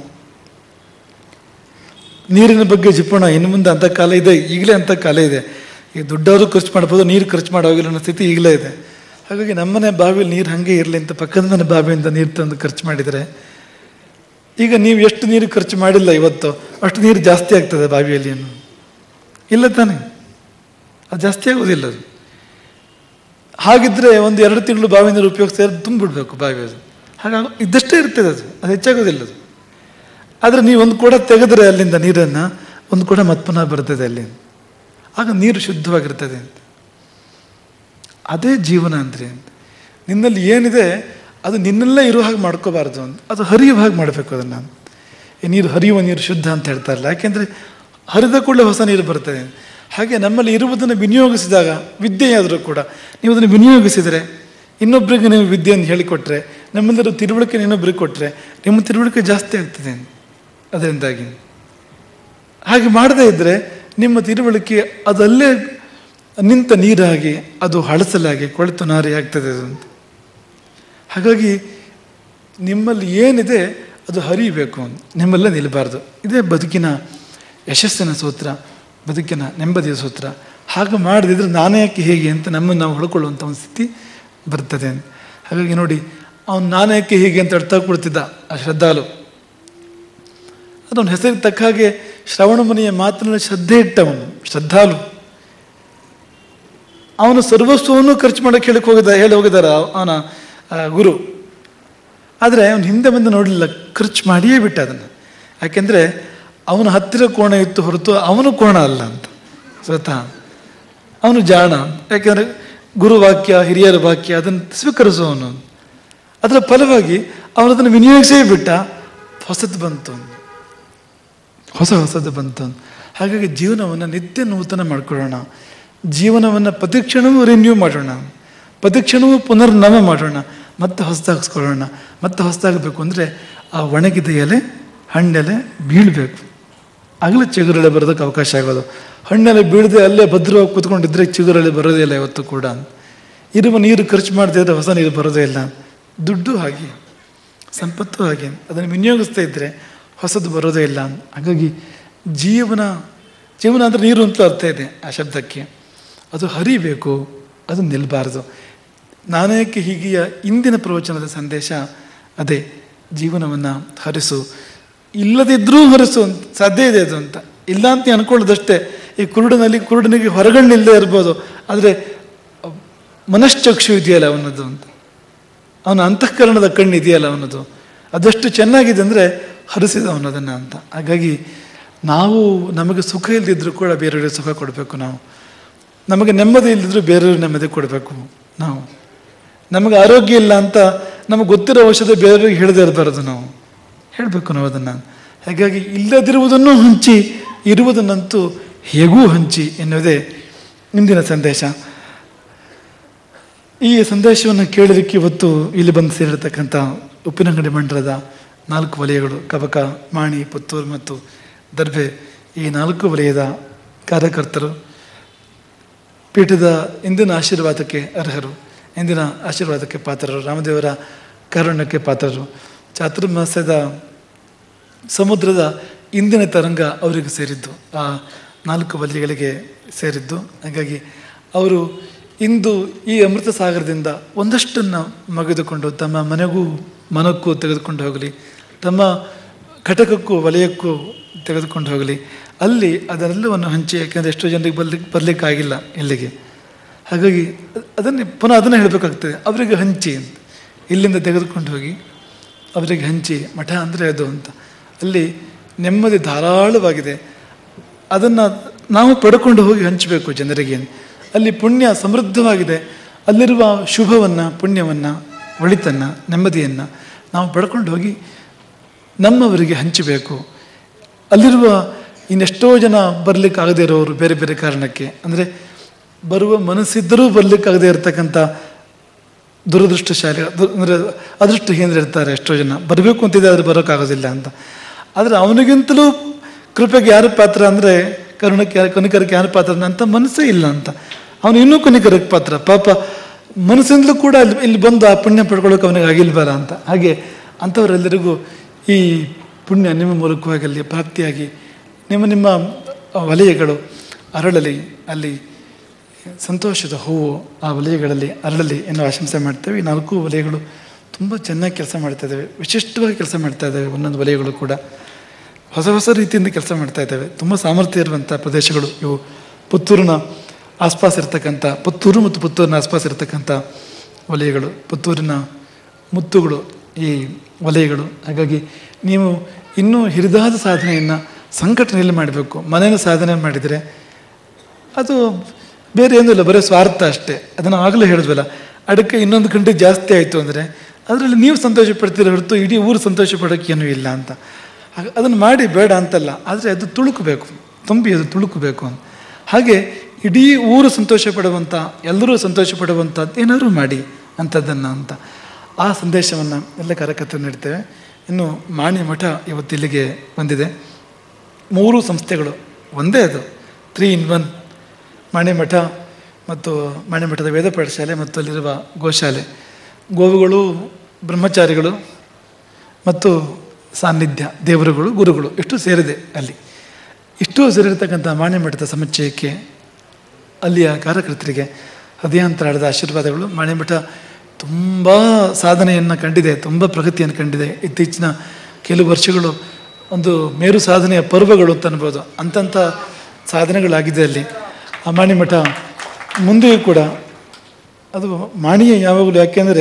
ನೀರಿನ ಬಗ್ಗೆ ಜಿಪುಣ ಇನ್ನು ಮುಂದೆ ಅಂಥ ಕಾಲ ಇದೆ, ಈಗಲೇ ಅಂಥ ಕಾಲ ಇದೆ. ಈಗ ದುಡ್ಡವರು ಖರ್ಚು ಮಾಡ್ಬೋದು, ನೀರು ಖರ್ಚು ಮಾಡೋಗಿಲ್ಲ ಅನ್ನೋ ಸ್ಥಿತಿ ಈಗಲೇ ಇದೆ. ಹಾಗಾಗಿ ನಮ್ಮನೆ ಬಾವಿಯಲ್ಲಿ ನೀರು ಹಾಗೆ ಇರಲಿ ಅಂತ ಪಕ್ಕದ ಮನೆ ಬಾವಿಯಿಂದ ನೀರು ತಂದು ಖರ್ಚು ಮಾಡಿದರೆ, ಈಗ ನೀವು ಎಷ್ಟು ನೀರು ಖರ್ಚು ಮಾಡಿಲ್ಲ ಇವತ್ತು, ಅಷ್ಟು ನೀರು ಜಾಸ್ತಿ ಆಗ್ತದೆ ಬಾವಿಯಲ್ಲಿ ಏನು ಇಲ್ಲ ತಾನೆ? ಅದು ಜಾಸ್ತಿ ಆಗೋದಿಲ್ಲ. ಅದು ಹಾಗಿದ್ರೆ 1-2 ತಿಂಗಳು ಬಾವಿ ನೀರು ಉಪಯೋಗಿಸ್ತಾ ತುಂಬಿಡ್ಬೇಕು ಬಾವಿ. ಅದು ಹಾಗಾಗಿ ಇದ್ದಷ್ಟೇ ಇರ್ತದೆ, ಅದು ಹೆಚ್ಚಾಗೋದಿಲ್ಲ. ಅದು ಆದರೆ ನೀವು ಒಂದು ಕೂಡ ತೆಗೆದ್ರೆ ಅಲ್ಲಿಂದ ನೀರನ್ನು, ಒಂದು ಕೂಡ ಮತ್ತೆ ಪುನಃ ಬರ್ತದೆ ಅಲ್ಲಿಂದ. ಆಗ ನೀರು ಶುದ್ಧವಾಗಿರ್ತದೆ ಅಂತ. ಅದೇ ಜೀವನ ಅಂದರೆ, ನಿನ್ನಲ್ಲಿ ಏನಿದೆ ಅದು ನಿನ್ನಲ್ಲೇ ಇರೋ ಹಾಗೆ ಮಾಡ್ಕೋಬಾರ್ದು ಅಂತ, ಅದು ಹರಿಯುವ ಹಾಗೆ ಮಾಡಬೇಕು ಅದನ್ನು. ನೀರು ಹರಿಯುವ ನೀರು ಶುದ್ಧ ಅಂತ ಹೇಳ್ತಾರಲ್ಲ, ಯಾಕೆಂದರೆ ಹರಿದ ಕೂಡಲೇ ಹೊಸ ನೀರು ಬರ್ತದೆ. ಹಾಗೆ ನಮ್ಮಲ್ಲಿ ಇರುವುದನ್ನು ವಿನಿಯೋಗಿಸಿದಾಗ, ವಿದ್ಯೆಯಾದರೂ ಕೂಡ ನೀವು ಅದನ್ನು ವಿನಿಯೋಗಿಸಿದರೆ, ಇನ್ನೊಬ್ಬರಿಗೆ ನೀವು ವಿದ್ಯೆಯನ್ನು ಹೇಳಿಕೊಟ್ರೆ, ನಮ್ಮೆಲ್ಲರೂ ತಿಳುವಳಿಕೆ ಇನ್ನೊಬ್ಬರಿಗೆ ಕೊಟ್ಟರೆ ನಿಮ್ಮ ತಿಳುವಳಿಕೆ ಜಾಸ್ತಿ ಆಗ್ತದೆ ಅದರಿಂದಾಗಿ. ಹಾಗೆ ಮಾಡದೇ ಇದ್ದರೆ ನಿಮ್ಮ ತಿಳುವಳಿಕೆ ಅದಲ್ಲೇ ನಿಂತ ನೀರಾಗಿ, ಅದು ಹಳಸಲಾಗಿ ಕೊಳೆತು ನಾರಿ ಆಗ್ತದೆ ಅದು ಅಂತ. ಹಾಗಾಗಿ ನಿಮ್ಮಲ್ಲಿ ಏನಿದೆ ಅದು ಹರಿಯಬೇಕು, ನಿಮ್ಮಲ್ಲೇ ನಿಲ್ಲಬಾರ್ದು. ಇದೇ ಬದುಕಿನ ಯಶಸ್ಸಿನ ಸೂತ್ರ, ಬದುಕಿನ ನೆಮ್ಮದಿಯ ಸೂತ್ರ. ಹಾಗೆ ಮಾಡದಿದ್ರೆ ನಾನೇ ಯಾಕೆ ಹೇಗೆ ಅಂತ ನಮ್ಮನ್ನು ನಾವು ಹೊಳ್ಕೊಳ್ಳುವಂಥ ಒಂದು ಸ್ಥಿತಿ ಬರ್ತದೆ. ಹಾಗಾಗಿ ನೋಡಿ, ಅವನು ನಾನೇ ಯಾಕೆ ಹೀಗೆ ಅಂತ ಅರ್ಥ ಕೊಡ್ತಿದ್ದ ಆ ಶ್ರದ್ಧಾಲು. ಅದೊಂದು ಹೆಸರಿಗೆ ತಕ್ಕ ಹಾಗೆ ಶ್ರವಣ ಮುನಿಯ ಮಾತಿನಲ್ಲಿ ಶ್ರದ್ಧೆ ಇಟ್ಟವನು ಶ್ರದ್ಧಾಲು. ಅವನು ಸರ್ವಸ್ವವನ್ನು ಖರ್ಚು ಮಾಡೋಕ್ಕೆ ಹೇಳಿ ಹೋಗಿದ್ದಾರೆ ಅವನ ಗುರು. ಆದರೆ ಅವನು ಹಿಂದೆ ಬಂದು ನೋಡಲಿಲ್ಲ, ಖರ್ಚು ಮಾಡಿಯೇ ಬಿಟ್ಟ ಅದನ್ನು. ಯಾಕೆಂದರೆ ಅವನ ಹತ್ತಿರ ಕೋಣ ಇತ್ತು ಹೊರತು ಅವನು ಕೋಣ ಅಲ್ಲ ಅಂತ ಸ್ವತಃ. ಅವನು ಜಾಣ, ಯಾಕೆಂದರೆ ಗುರುವಾಕ್ಯ, ಹಿರಿಯರ ವಾಕ್ಯ ಅದನ್ನು ಸ್ವೀಕರಿಸುವವನು. ಅದರ ಫಲವಾಗಿ ಅವನದನ್ನು ವಿನಿಯೋಗಿಸೇ ಬಿಟ್ಟ. ಹೊಸದು ಬಂತು, ಹೊಸದು ಬಂತು. ಹಾಗಾಗಿ ಜೀವನವನ್ನು ನಿತ್ಯ ನೂತನ ಮಾಡ್ಕೊಳ್ಳೋಣ. ಜೀವನವನ್ನು ಪ್ರತಿಕ್ಷಣವೂ ರಿನ್ಯೂ ಮಾಡೋಣ, ಪ್ರತಿಕ್ಷಣವೂ ಪುನರ್ನವ ಮಾಡೋಣ. ಮತ್ತೆ ಹೊಸದಾಗಿಸ್ಕೊಳ್ಳೋಣ. ಮತ್ತೆ ಹೊಸದಾಗಬೇಕು ಅಂದರೆ ಆ ಒಣಗಿದ ಎಲೆ, ಹಣ್ಣೆಲೆ ಬೀಳಬೇಕು, ಆಗಲೇ ಚಿಗುರೆಲೆ ಬರೋದಕ್ಕೆ ಅವಕಾಶ ಆಗೋದು. ಹಣ್ಣೆಲೆ ಬೀಳದೆ ಅಲ್ಲೇ ಭದ್ರವಾಗಿ ಕೂತ್ಕೊಂಡಿದ್ರೆ ಚಿಗುರೆಲೆ ಬರೋದೇ ಇಲ್ಲ ಯಾವತ್ತೂ ಕೂಡ. ಇರುವ ನೀರು ಖರ್ಚು ಮಾಡದೇ ಇದ್ದರೆ ಹೊಸ ನೀರು ಬರೋದೇ ಇಲ್ಲ. ದುಡ್ಡು ಹಾಗೆ, ಸಂಪತ್ತು ಹಾಗೆ, ಅದನ್ನು ವಿನಿಯೋಗಿಸ್ತಾ ಇದ್ದರೆ ಹೊಸದು ಬರೋದೇ ಇಲ್ಲ. ಹಾಗಾಗಿ ಜೀವನ ಅಂದರೆ ನೀರು ಅಂತ ಅರ್ಥ ಇದೆ ಆ ಶಬ್ದಕ್ಕೆ. ಅದು ಹರಿಬೇಕು, ಅದು ನಿಲ್ಲಬಾರ್ದು. ನಾನೇಕೆ ಹೀಗೆಯ ಇಂದಿನ ಪ್ರವಚನದ ಸಂದೇಶ ಅದೇ, ಜೀವನವನ್ನು ಹರಿಸು. ಇಲ್ಲದಿದ್ದರೂ ಹರಿಸು ಅಂತ ಸಾಧ್ಯ ಇದೆ ಅದು ಅಂತ. ಇಲ್ಲ ಅಂತ ಅನ್ಕೊಳ್ಳೋದಷ್ಟೇ. ಈ ಕುರುಡನಿಗೆ ಹೊರಗಣ್ಣಿಲ್ಲದೆ ಇರ್ಬೋದು, ಆದರೆ ಮನಶ್ಚಕ್ಷು ಇದೆಯಲ್ಲ ಅವನದು ಅಂತ, ಅವನ ಅಂತಃಕರಣದ ಕಣ್ಣು ಇದೆಯಲ್ಲ ಅವನದು, ಅದಷ್ಟು ಚೆನ್ನಾಗಿದೆ ಅಂದರೆ ಹರಿಸಿದವನದನ್ನು ಅಂತ. ಹಾಗಾಗಿ ನಾವು ನಮಗೆ ಸುಖ ಇಲ್ಲದಿದ್ದರೂ ಕೂಡ ಬೇರೆಯವರಿಗೆ ಸುಖ ಕೊಡಬೇಕು. ನಾವು ನಮಗೆ ನೆಮ್ಮದಿ ಇಲ್ಲದಿದ್ದರೂ ಬೇರೆಯವ್ರಿಗೆ ನೆಮ್ಮದಿ ಕೊಡಬೇಕು. ನಾವು ನಮಗೆ ಆರೋಗ್ಯ ಇಲ್ಲ ಅಂತ ನಮಗೆ ಗೊತ್ತಿರೋ ಔಷಧ ಬೇರೆಯವ್ರಿಗೆ ಹೇಳದೇ ಇರಬಾರದು, ನಾವು ಹೇಳಬೇಕು ನಾವು ಅದನ್ನು. ಹಾಗಾಗಿ ಇಲ್ಲದಿರುವುದನ್ನು ಹಂಚಿ, ಇರುವುದನ್ನಂತೂ ಹೇಗೂ ಹಂಚಿ ಎನ್ನುವುದೇ ಇಂದಿನ ಸಂದೇಶ. ಈ ಸಂದೇಶವನ್ನು ಕೇಳಲಿಕ್ಕೆ ಇವತ್ತು ಇಲ್ಲಿ ಬಂದು ಸೇರಿರ್ತಕ್ಕಂಥ ಉಪ್ಪಿನಂಗಡಿ ಮಂಡಲದ 4 ವಲಯಗಳು, ಕಬಕ, ಮಾಣಿ, ಪುತ್ತೂರು ಮತ್ತು ದರ್ಬೆ, ಈ 4 ವಲಯದ ಕಾರ್ಯಕರ್ತರು ಪೀಠದ ಇಂದಿನ ಆಶೀರ್ವಾದಕ್ಕೆ ಅರ್ಹರು, ಇಂದಿನ ಆಶೀರ್ವಾದಕ್ಕೆ ಪಾತ್ರರು, ರಾಮದೇವರ ಕಾರುಣ್ಯಕ್ಕೆ ಪಾತ್ರರು. ಚಾತುರ್ಮಾಸ್ಯದ ಸಮುದ್ರದ ಇಂದಿನ ತರಂಗ ಅವರಿಗೆ ಸೇರಿದ್ದು, ಆ 4 ವಲಯಗಳಿಗೆ ಸೇರಿದ್ದು. ಹಾಗಾಗಿ ಅವರು ಇಂದು ಈ ಅಮೃತ ಸಾಗರದಿಂದ ಒಂದಷ್ಟನ್ನು ಮಗೆದುಕೊಂಡು ತಮ್ಮ ಮನಕ್ಕೂ ತೆಗೆದುಕೊಂಡು ಹೋಗಲಿ, ತಮ್ಮ ಘಟಕಕ್ಕೂ ವಲಯಕ್ಕೂ ತೆಗೆದುಕೊಂಡು ಹೋಗಲಿ. ಅಲ್ಲಿ ಅದೆಲ್ಲವನ್ನು ಹಂಚಿ, ಯಾಕೆಂದರೆ ಎಷ್ಟೋ ಜನರಿಗೆ ಬರಲಿಕ್ಕಾಗಿಲ್ಲ ಇಲ್ಲಿಗೆ. ಹಾಗಾಗಿ ಅದನ್ನೇ ಹೇಳಬೇಕಾಗ್ತದೆ, ಅವರಿಗೆ ಹಂಚಿ ಅಂತ. ಇಲ್ಲಿಂದ ತೆಗೆದುಕೊಂಡು ಹೋಗಿ ಅವರಿಗೆ ಹಂಚಿ. ಮಠ ಅಂದರೆ ಅದು ಅಂತ. ಅಲ್ಲಿ ನೆಮ್ಮದಿ ಧಾರಾಳವಾಗಿದೆ, ಅದನ್ನು ನಾವು ಪಡ್ಕೊಂಡು ಹೋಗಿ ಹಂಚಬೇಕು ಜನರಿಗೆ. ಅಲ್ಲಿ ಪುಣ್ಯ ಸಮೃದ್ಧವಾಗಿದೆ, ಅಲ್ಲಿರುವ ಶುಭವನ್ನು, ಪುಣ್ಯವನ್ನು, ಒಳಿತನ್ನು, ನೆಮ್ಮದಿಯನ್ನು ನಾವು ಪಡ್ಕೊಂಡು ಹೋಗಿ ನಮ್ಮವರಿಗೆ ಹಂಚಬೇಕು. ಅಲ್ಲಿರುವ ಇನ್ನೆಷ್ಟೋ ಜನ ಬರಲಿಕ್ಕಾಗದೇ ಇರೋರು ಬೇರೆ ಬೇರೆ ಕಾರಣಕ್ಕೆ, ಅಂದರೆ ಬರುವ ಮನಸ್ಸಿದ್ದರೂ ಬರಲಿಕ್ಕಾಗದೇ ಇರತಕ್ಕಂಥ ದುರದೃಷ್ಟಶಾಲಿ, ಅಂದರೆ ಅದೃಷ್ಟಹೀನರು ಇರ್ತಾರೆ. ಎಷ್ಟೋ ಜನ ಬರಬೇಕು ಅಂತಿದೆ, ಆದರೆ ಬರೋಕ್ಕಾಗೋದಿಲ್ಲ ಅಂತ. ಆದರೆ ಅವನಿಗಿಂತಲೂ ಕೃಪೆಗೆ ಯಾರು ಪಾತ್ರ ಅಂದರೆ ಕನಿಕರಕ್ಕೆ ಯಾರು ಪಾತ್ರ ಅಂತ ಮನಸ್ಸೇ ಇಲ್ಲ ಅಂತ. ಅವನು ಇನ್ನೂ ಕನಿಕರಕ್ಕೆ ಪಾತ್ರ. ಪಾಪ ಮನಸ್ಸಿಂದಲೂ ಕೂಡ ಇಲ್ಲಿ ಬಂದು ಆ ಪುಣ್ಯ ಪಡ್ಕೊಳ್ಳೋಕೆ ಅವನಿಗೆ ಆಗಿಲ್ಬಾರ ಅಂತ. ಹಾಗೆ ಅಂಥವರೆಲ್ಲರಿಗೂ ಈ ಪುಣ್ಯ ನಿಮ್ಮ ಮೂಲಕವಾಗಲಿ ಪ್ರಾಪ್ತಿಯಾಗಿ ನಿಮ್ಮ ವಲಯಗಳು ಅರಳಲಿ, ಅಲ್ಲಿ ಸಂತೋಷದ ಹೂವು ಆ ವಲಯಗಳಲ್ಲಿ ಅರಳಲಿ ಎನ್ನುವ ಆಶಂಸೆ ಮಾಡ್ತೇವೆ. ಈ 4 ವಲಯಗಳು ತುಂಬ ಚೆನ್ನಾಗಿ ಕೆಲಸ ಮಾಡ್ತಾ ಇದ್ದಾವೆ, ವಿಶಿಷ್ಟವಾಗಿ ಕೆಲಸ ಮಾಡ್ತಾ ಇದ್ದಾವೆ. ಒಂದೊಂದು ವಲಯಗಳು ಕೂಡ ಹೊಸ ಹೊಸ ರೀತಿಯಿಂದ ಕೆಲಸ ಮಾಡ್ತಾ ಇದ್ದಾವೆ. ತುಂಬ ಸಾಮರ್ಥ್ಯ ಇರುವಂಥ ಪ್ರದೇಶಗಳು ಇವು. ಪುತ್ತೂರಿನ ಆಸ್ಪಾಸ್ ಇರ್ತಕ್ಕಂಥ, ಪುತ್ತೂರು ಮತ್ತು ಪುತ್ತೂರಿನ ಆಸ್ಪಾಸ್ ಇರತಕ್ಕಂಥ ವಲಯಗಳು, ಪುತ್ತೂರಿನ ಮುತ್ತುಗಳು ಈ ವಲಯಗಳು. ಹಾಗಾಗಿ ನೀವು ಇನ್ನೂ ಹಿರಿದಾದ ಸಾಧನೆಯನ್ನು ಸಂಘಟನೆಯಲ್ಲಿ ಮಾಡಬೇಕು. ಮನೆಯ ಸಾಧನೆ ಮಾಡಿದರೆ ಅದು ಬೇರೆ ಏನೂ ಇಲ್ಲ, ಬರೀ ಸ್ವಾರ್ಥ ಅಷ್ಟೇ. ಅದನ್ನು ಆಗಲೇ ಹೇಳಿದ್ವಲ್ಲ, ಅಡಕೆ ಇನ್ನೊಂದು ಗಂಟೆ ಜಾಸ್ತಿ ಆಯಿತು ಅಂದರೆ ಅದರಲ್ಲಿ ನೀವು ಸಂತೋಷ ಪಡ್ತೀರ ಹೊರತು ಇಡೀ ಊರು ಸಂತೋಷ ಪಡೋಕ್ಕೆ ಏನೂ ಇಲ್ಲ ಅಂತ. ಅದನ್ನು ಮಾಡಿ ಬೇಡ ಅಂತಲ್ಲ, ಆದರೆ ಅದು ತುಳುಕಬೇಕು, ತುಂಬಿ ಅದು ತುಳುಕಬೇಕು ಅಂತ. ಹಾಗೆ ಇಡೀ ಊರು ಸಂತೋಷ ಪಡುವಂಥ, ಎಲ್ಲರೂ ಸಂತೋಷ ಪಡುವಂಥದ್ದು ಏನಾದರೂ ಮಾಡಿ ಅಂಥದ್ದನ್ನು ಅಂತ ಆ ಸಂದೇಶವನ್ನು ಎಲ್ಲ ಕಾರ್ಯಕರ್ತರು ನೀಡ್ತೇವೆ. ಇನ್ನು ಮಾಣಿ ಮಠ ಇವತ್ತು ಇಲ್ಲಿಗೆ ಬಂದಿದೆ. 3 ಸಂಸ್ಥೆಗಳು ಒಂದೇ, ಅದು 3 in 1. ಮಾಣಿ ಮಠ ಮತ್ತು ಮಾಣಿ ಮಠದ ವೇದ ಪಾಠಶಾಲೆ ಮತ್ತು ಅಲ್ಲಿರುವ ಗೋಶಾಲೆ, ಗೋವುಗಳು, ಬ್ರಹ್ಮಚಾರಿಗಳು ಮತ್ತು ಸಾನ್ನಿಧ್ಯ, ದೇವರುಗಳು, ಗುರುಗಳು ಇಷ್ಟು ಸೇರಿದೆ ಅಲ್ಲಿ. ಇಷ್ಟು ಸೇರಿರ್ತಕ್ಕಂಥ ಮಾಣಿ ಮಠದ ಸಮುಚ್ಚಯಕ್ಕೆ, ಅಲ್ಲಿಯ ಕಾರ್ಯಕರ್ತರಿಗೆ ಹೃದಯಾಂತರಾಳದ ಆಶೀರ್ವಾದಗಳು. ಮಾಣಿ ಮಠ ತುಂಬ ಸಾಧನೆಯನ್ನು ಕಂಡಿದೆ, ತುಂಬ ಪ್ರಗತಿಯನ್ನು ಕಂಡಿದೆ. ಇತ್ತೀಚಿನ ಕೆಲವು ವರ್ಷಗಳು ಒಂದು ಮೇರು ಸಾಧನೆಯ ಪರ್ವಗಳು ಅಂತ ಅನ್ಬೋದು, ಅಂಥ ಸಾಧನೆಗಳಾಗಿದೆ ಅಲ್ಲಿ. ಆ ಮಾಣಿ ಮಠ ಮುಂದೆಯೂ ಕೂಡ ಅದು ಮಾಣಿಯ ಯಾವಾಗಲೂ, ಯಾಕೆಂದರೆ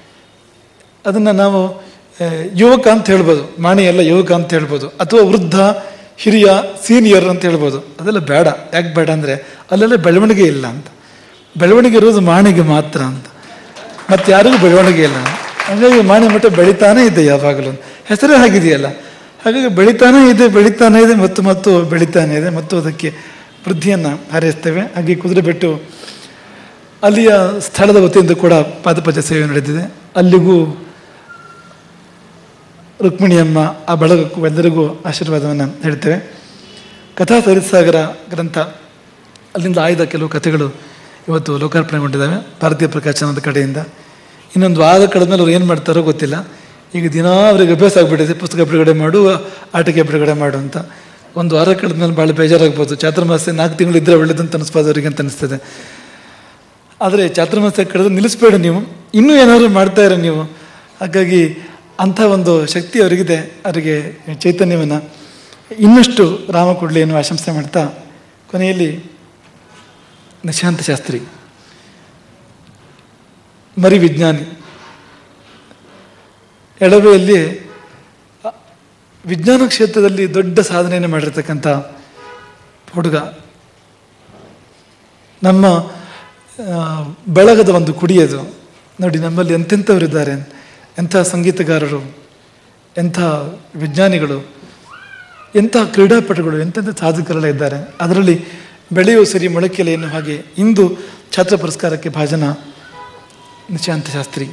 ಅದನ್ನು ನಾವು ಯುವಕ ಅಂತ ಹೇಳ್ಬೋದು, ಮಾಣಿ ಎಲ್ಲ ಯುವಕ ಅಂತ ಹೇಳ್ಬೋದು, ಅಥವಾ ವೃದ್ಧ, ಹಿರಿಯ, ಸೀನಿಯರ್ ಅಂತ ಹೇಳ್ಬೋದು. ಅದೆಲ್ಲ ಬೇಡ. ಯಾಕೆ ಬೇಡ ಅಂದರೆ ಅಲ್ಲೆಲ್ಲ ಬೆಳವಣಿಗೆ ಇಲ್ಲ ಅಂತ. ಬೆಳವಣಿಗೆ ಇರೋದು ಮಾಣಿಗೆ ಮಾತ್ರ ಅಂತ, ಮತ್ತು ಯಾರಿಗೂ ಬೆಳವಣಿಗೆ ಇಲ್ಲ. ಹಾಗಾಗಿ ಮಾಣಿ ಮಠ ಬೆಳಿತಾನೇ ಇದೆ ಯಾವಾಗಲೂ, ಹೆಸರೇ ಆಗಿದೆಯಲ್ಲ. ಹಾಗಾಗಿ ಬೆಳಿತಾನೇ ಇದೆ ಮತ್ತು ಬೆಳಿತಾನೇ ಇದೆ, ಮತ್ತು ಅದಕ್ಕೆ ವೃದ್ಧಿಯನ್ನು ಹಾರೈಸ್ತೇವೆ. ಹಾಗೆ ಕುದುರೆಬೆಟ್ಟು ಅಲ್ಲಿಯ ಸ್ಥಳದ ವತಿಯಿಂದ ಕೂಡ ಪಾದಪೂಜೆ ಸೇವೆ ನಡೆದಿದೆ. ಅಲ್ಲಿಗೂ ರುಕ್ಮಿಣಿಯಮ್ಮ, ಆ ಬಳಗಕ್ಕೂ ಎಲ್ಲರಿಗೂ ಆಶೀರ್ವಾದವನ್ನು ಹೇಳ್ತೇವೆ. ಕಥಾ ಸರಿಸಾಗರ ಗ್ರಂಥ, ಅಲ್ಲಿಂದ ಆಯ್ದ ಕೆಲವು ಕಥೆಗಳು ಇವತ್ತು ಲೋಕಾರ್ಪಣೆಗೊಂಡಿದ್ದಾವೆ ಭಾರತೀಯ ಪ್ರಕಾಶನದ ಕಡೆಯಿಂದ. ಇನ್ನೊಂದು ವಾರ ಕಳೆದ್ಮೇಲೆ ಅವ್ರು ಏನು ಮಾಡ್ತಾರೋ ಗೊತ್ತಿಲ್ಲ. ಈಗ ದಿನ ಅವ್ರಿಗೆ ಅಭ್ಯಾಸ ಆಗಿಬಿಟ್ಟಿದೆ, ಪುಸ್ತಕ ಬಿಡುಗಡೆ ಮಾಡು, ಆಟಿಕೆ ಬಿಡುಗಡೆ ಮಾಡು ಅಂತ. ಒಂದು ವಾರ ಕಳೆದ್ಮೇಲೆ ಭಾಳ ಬೇಜಾರಾಗ್ಬೋದು. ಚಾತುರ್ಮಾಸ 4 ತಿಂಗಳಿದ್ದರೆ ಒಳ್ಳೇದಂತ ಅನಿಸ್ಬೋದು ಅವರಿಗೆ ಅಂತ ಅನಿಸ್ತದೆ. ಆದರೆ ಚಾತುರ್ಮಾಸ ಕಳೆದು ನಿಲ್ಲಿಸ್ಬೇಡಿ, ನೀವು ಇನ್ನೂ ಏನಾದರೂ ಮಾಡ್ತಾ ಇರೋ ನೀವು. ಹಾಗಾಗಿ ಅಂಥ ಒಂದು ಶಕ್ತಿ ಅವರಿಗಿದೆ. ಅವರಿಗೆ ಚೈತನ್ಯವನ್ನು ಇನ್ನಷ್ಟು ರಾಮ ಕೊಡಲಿ ಎನ್ನುವ ಆಶಂಸೆ ಮಾಡ್ತಾ, ಕೊನೆಯಲ್ಲಿ ನಿಶಾಂತ ಶಾಸ್ತ್ರಿ ಮರಿ ವಿಜ್ಞಾನಿ, ಎಳವೆಯಲ್ಲಿ ವಿಜ್ಞಾನ ಕ್ಷೇತ್ರದಲ್ಲಿ ದೊಡ್ಡ ಸಾಧನೆಯನ್ನು ಮಾಡಿರ್ತಕ್ಕಂಥ ಹುಡುಗ, ನಮ್ಮ ಬಳಗದ ಒಂದು ಕುಡಿಯೋದು ನೋಡಿ. ನಮ್ಮಲ್ಲಿ ಎಂತೆಂಥವರಿದ್ದಾರೆ, ಎಂಥ ಸಂಗೀತಗಾರರು, ಎಂಥ ವಿಜ್ಞಾನಿಗಳು, ಎಂಥ ಕ್ರೀಡಾಪಟುಗಳು, ಎಂತೆಂಥ ಸಾಧಕರೆಲ್ಲ ಇದ್ದಾರೆ. ಅದರಲ್ಲಿ ಬೆಳೆಯುವ ಸರಿ ಮೊಳಕೆಯಲ್ಲಿ ಎನ್ನುವ ಹಾಗೆ ಇಂದು ಛಾತ್ರ ಪುರಸ್ಕಾರಕ್ಕೆ ಭಾಜನ ನಿಶಾಂತ ಶಾಸ್ತ್ರಿ.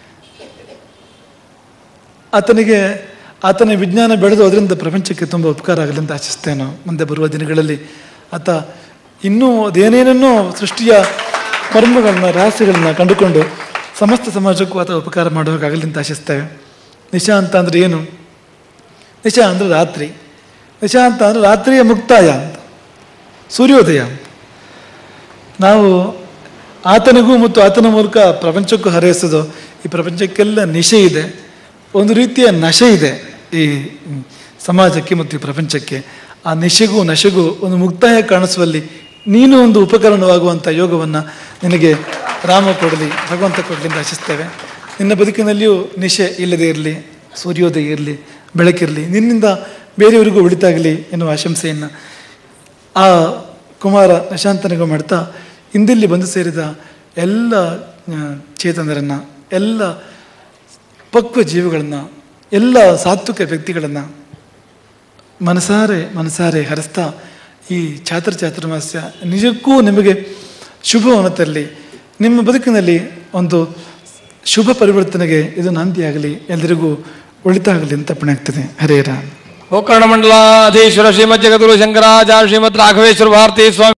ಆತನ ವಿಜ್ಞಾನ ಬೆಳೆದು ಅದರಿಂದ ಪ್ರಪಂಚಕ್ಕೆ ತುಂಬ ಉಪಕಾರ ಆಗಲಿ ಅಂತ ಆಶಿಸ್ತೇನೆ. ಮುಂದೆ ಬರುವ ದಿನಗಳಲ್ಲಿ ಆತ ಇನ್ನೂ ಅದೇನೇನೋ ಸೃಷ್ಟಿಯ ಮರ್ಮಗಳನ್ನ, ರಹಸ್ಯಗಳನ್ನ ಕಂಡುಕೊಂಡು ಸಮಸ್ತ ಸಮಾಜಕ್ಕೂ ಆತ ಉಪಕಾರ ಮಾಡುವಾಗಲಿ ಅಂತ ಆಶಿಸ್ತೇವೆ. ನಿಶಾ ಅಂತ ಅಂದರೆ ಏನು? ನಿಶಾ ಅಂದರೆ ರಾತ್ರಿ. ನಿಶಾ ಅಂತ ಅಂದರೆ ರಾತ್ರಿಯ ಮುಕ್ತಾಯ ಅಂತ, ಸೂರ್ಯೋದಯ ಅಂತ. ನಾವು ಆತನಿಗೂ ಮತ್ತು ಆತನ ಮೂಲಕ ಪ್ರಪಂಚಕ್ಕೂ ಹರಯಿಸೋದು. ಈ ಪ್ರಪಂಚಕ್ಕೆಲ್ಲ ನಿಶೆ ಇದೆ, ಒಂದು ರೀತಿಯ ನಶೆ ಇದೆ ಈ ಸಮಾಜಕ್ಕೆ ಮತ್ತು ಈ ಪ್ರಪಂಚಕ್ಕೆ. ಆ ನಿಶೆಗೂ ನಶೆಗೂ ಒಂದು ಮುಕ್ತಾಯ ಕಾಣಿಸುವಲ್ಲಿ ನೀನು ಒಂದು ಉಪಕರಣವಾಗುವಂಥ ಯೋಗವನ್ನು ನಿನಗೆ ರಾಮ ಕೊಡಲಿ, ಭಗವಂತ ಕೊಡಲಿ ಅಂತ ಆಶಿಸ್ತೇವೆ. ನಿನ್ನ ಬದುಕಿನಲ್ಲಿಯೂ ನಿಶೆ ಇಲ್ಲದೇ ಇರಲಿ, ಸೂರ್ಯೋದಯ ಇರಲಿ, ಬೆಳಕಿರಲಿ, ನಿನ್ನಿಂದ ಬೇರೆಯವರಿಗೂ ಒಳಿತಾಗಲಿ ಎನ್ನುವ ಆಶಂಸೆಯನ್ನು ಆ ಕುಮಾರ ನಿಶಾಂತನಿಗೂ ಮಾಡ್ತಾ, ಇಂದಿಲ್ಲಿ ಬಂದು ಸೇರಿದ ಎಲ್ಲ ಚೇತನರನ್ನು, ಎಲ್ಲ ಪಕ್ವ ಜೀವಿಗಳನ್ನು, ಎಲ್ಲ ಸಾತ್ವಿಕ ವ್ಯಕ್ತಿಗಳನ್ನು ಮನಸಾರೆ ಹರಿಸ್ತಾ ಈ ಚಾತುರ್ಮಾಸ್ಯ ನಿಜಕ್ಕೂ ನಿಮಗೆ ಶುಭವನ್ನು ತರಲಿ. ನಿಮ್ಮ ಬದುಕಿನಲ್ಲಿ ಒಂದು ಶುಭ ಪರಿವರ್ತನೆಗೆ ಇದು ನಾಂದಿಯಾಗಲಿ, ಎಲ್ಲರಿಗೂ ಒಳಿತಾಗಲಿ ಅಂತ ಪುಣ್ಯ ಆಗ್ತದೆ. ಹರೇ ರಾಮ್. ಗೋಕರ್ಣ ಮಂಡಲಾಧೀಶ್ವರ ಶ್ರೀಮದ್ ಜಗದ್ಗುರು ಶಂಕರಾಚಾರ್ಯ ಶ್ರೀಮದ್ ರಾಘವೇಶ್ವರ ಭಾರತೀ ಸ್ವಾಮಿ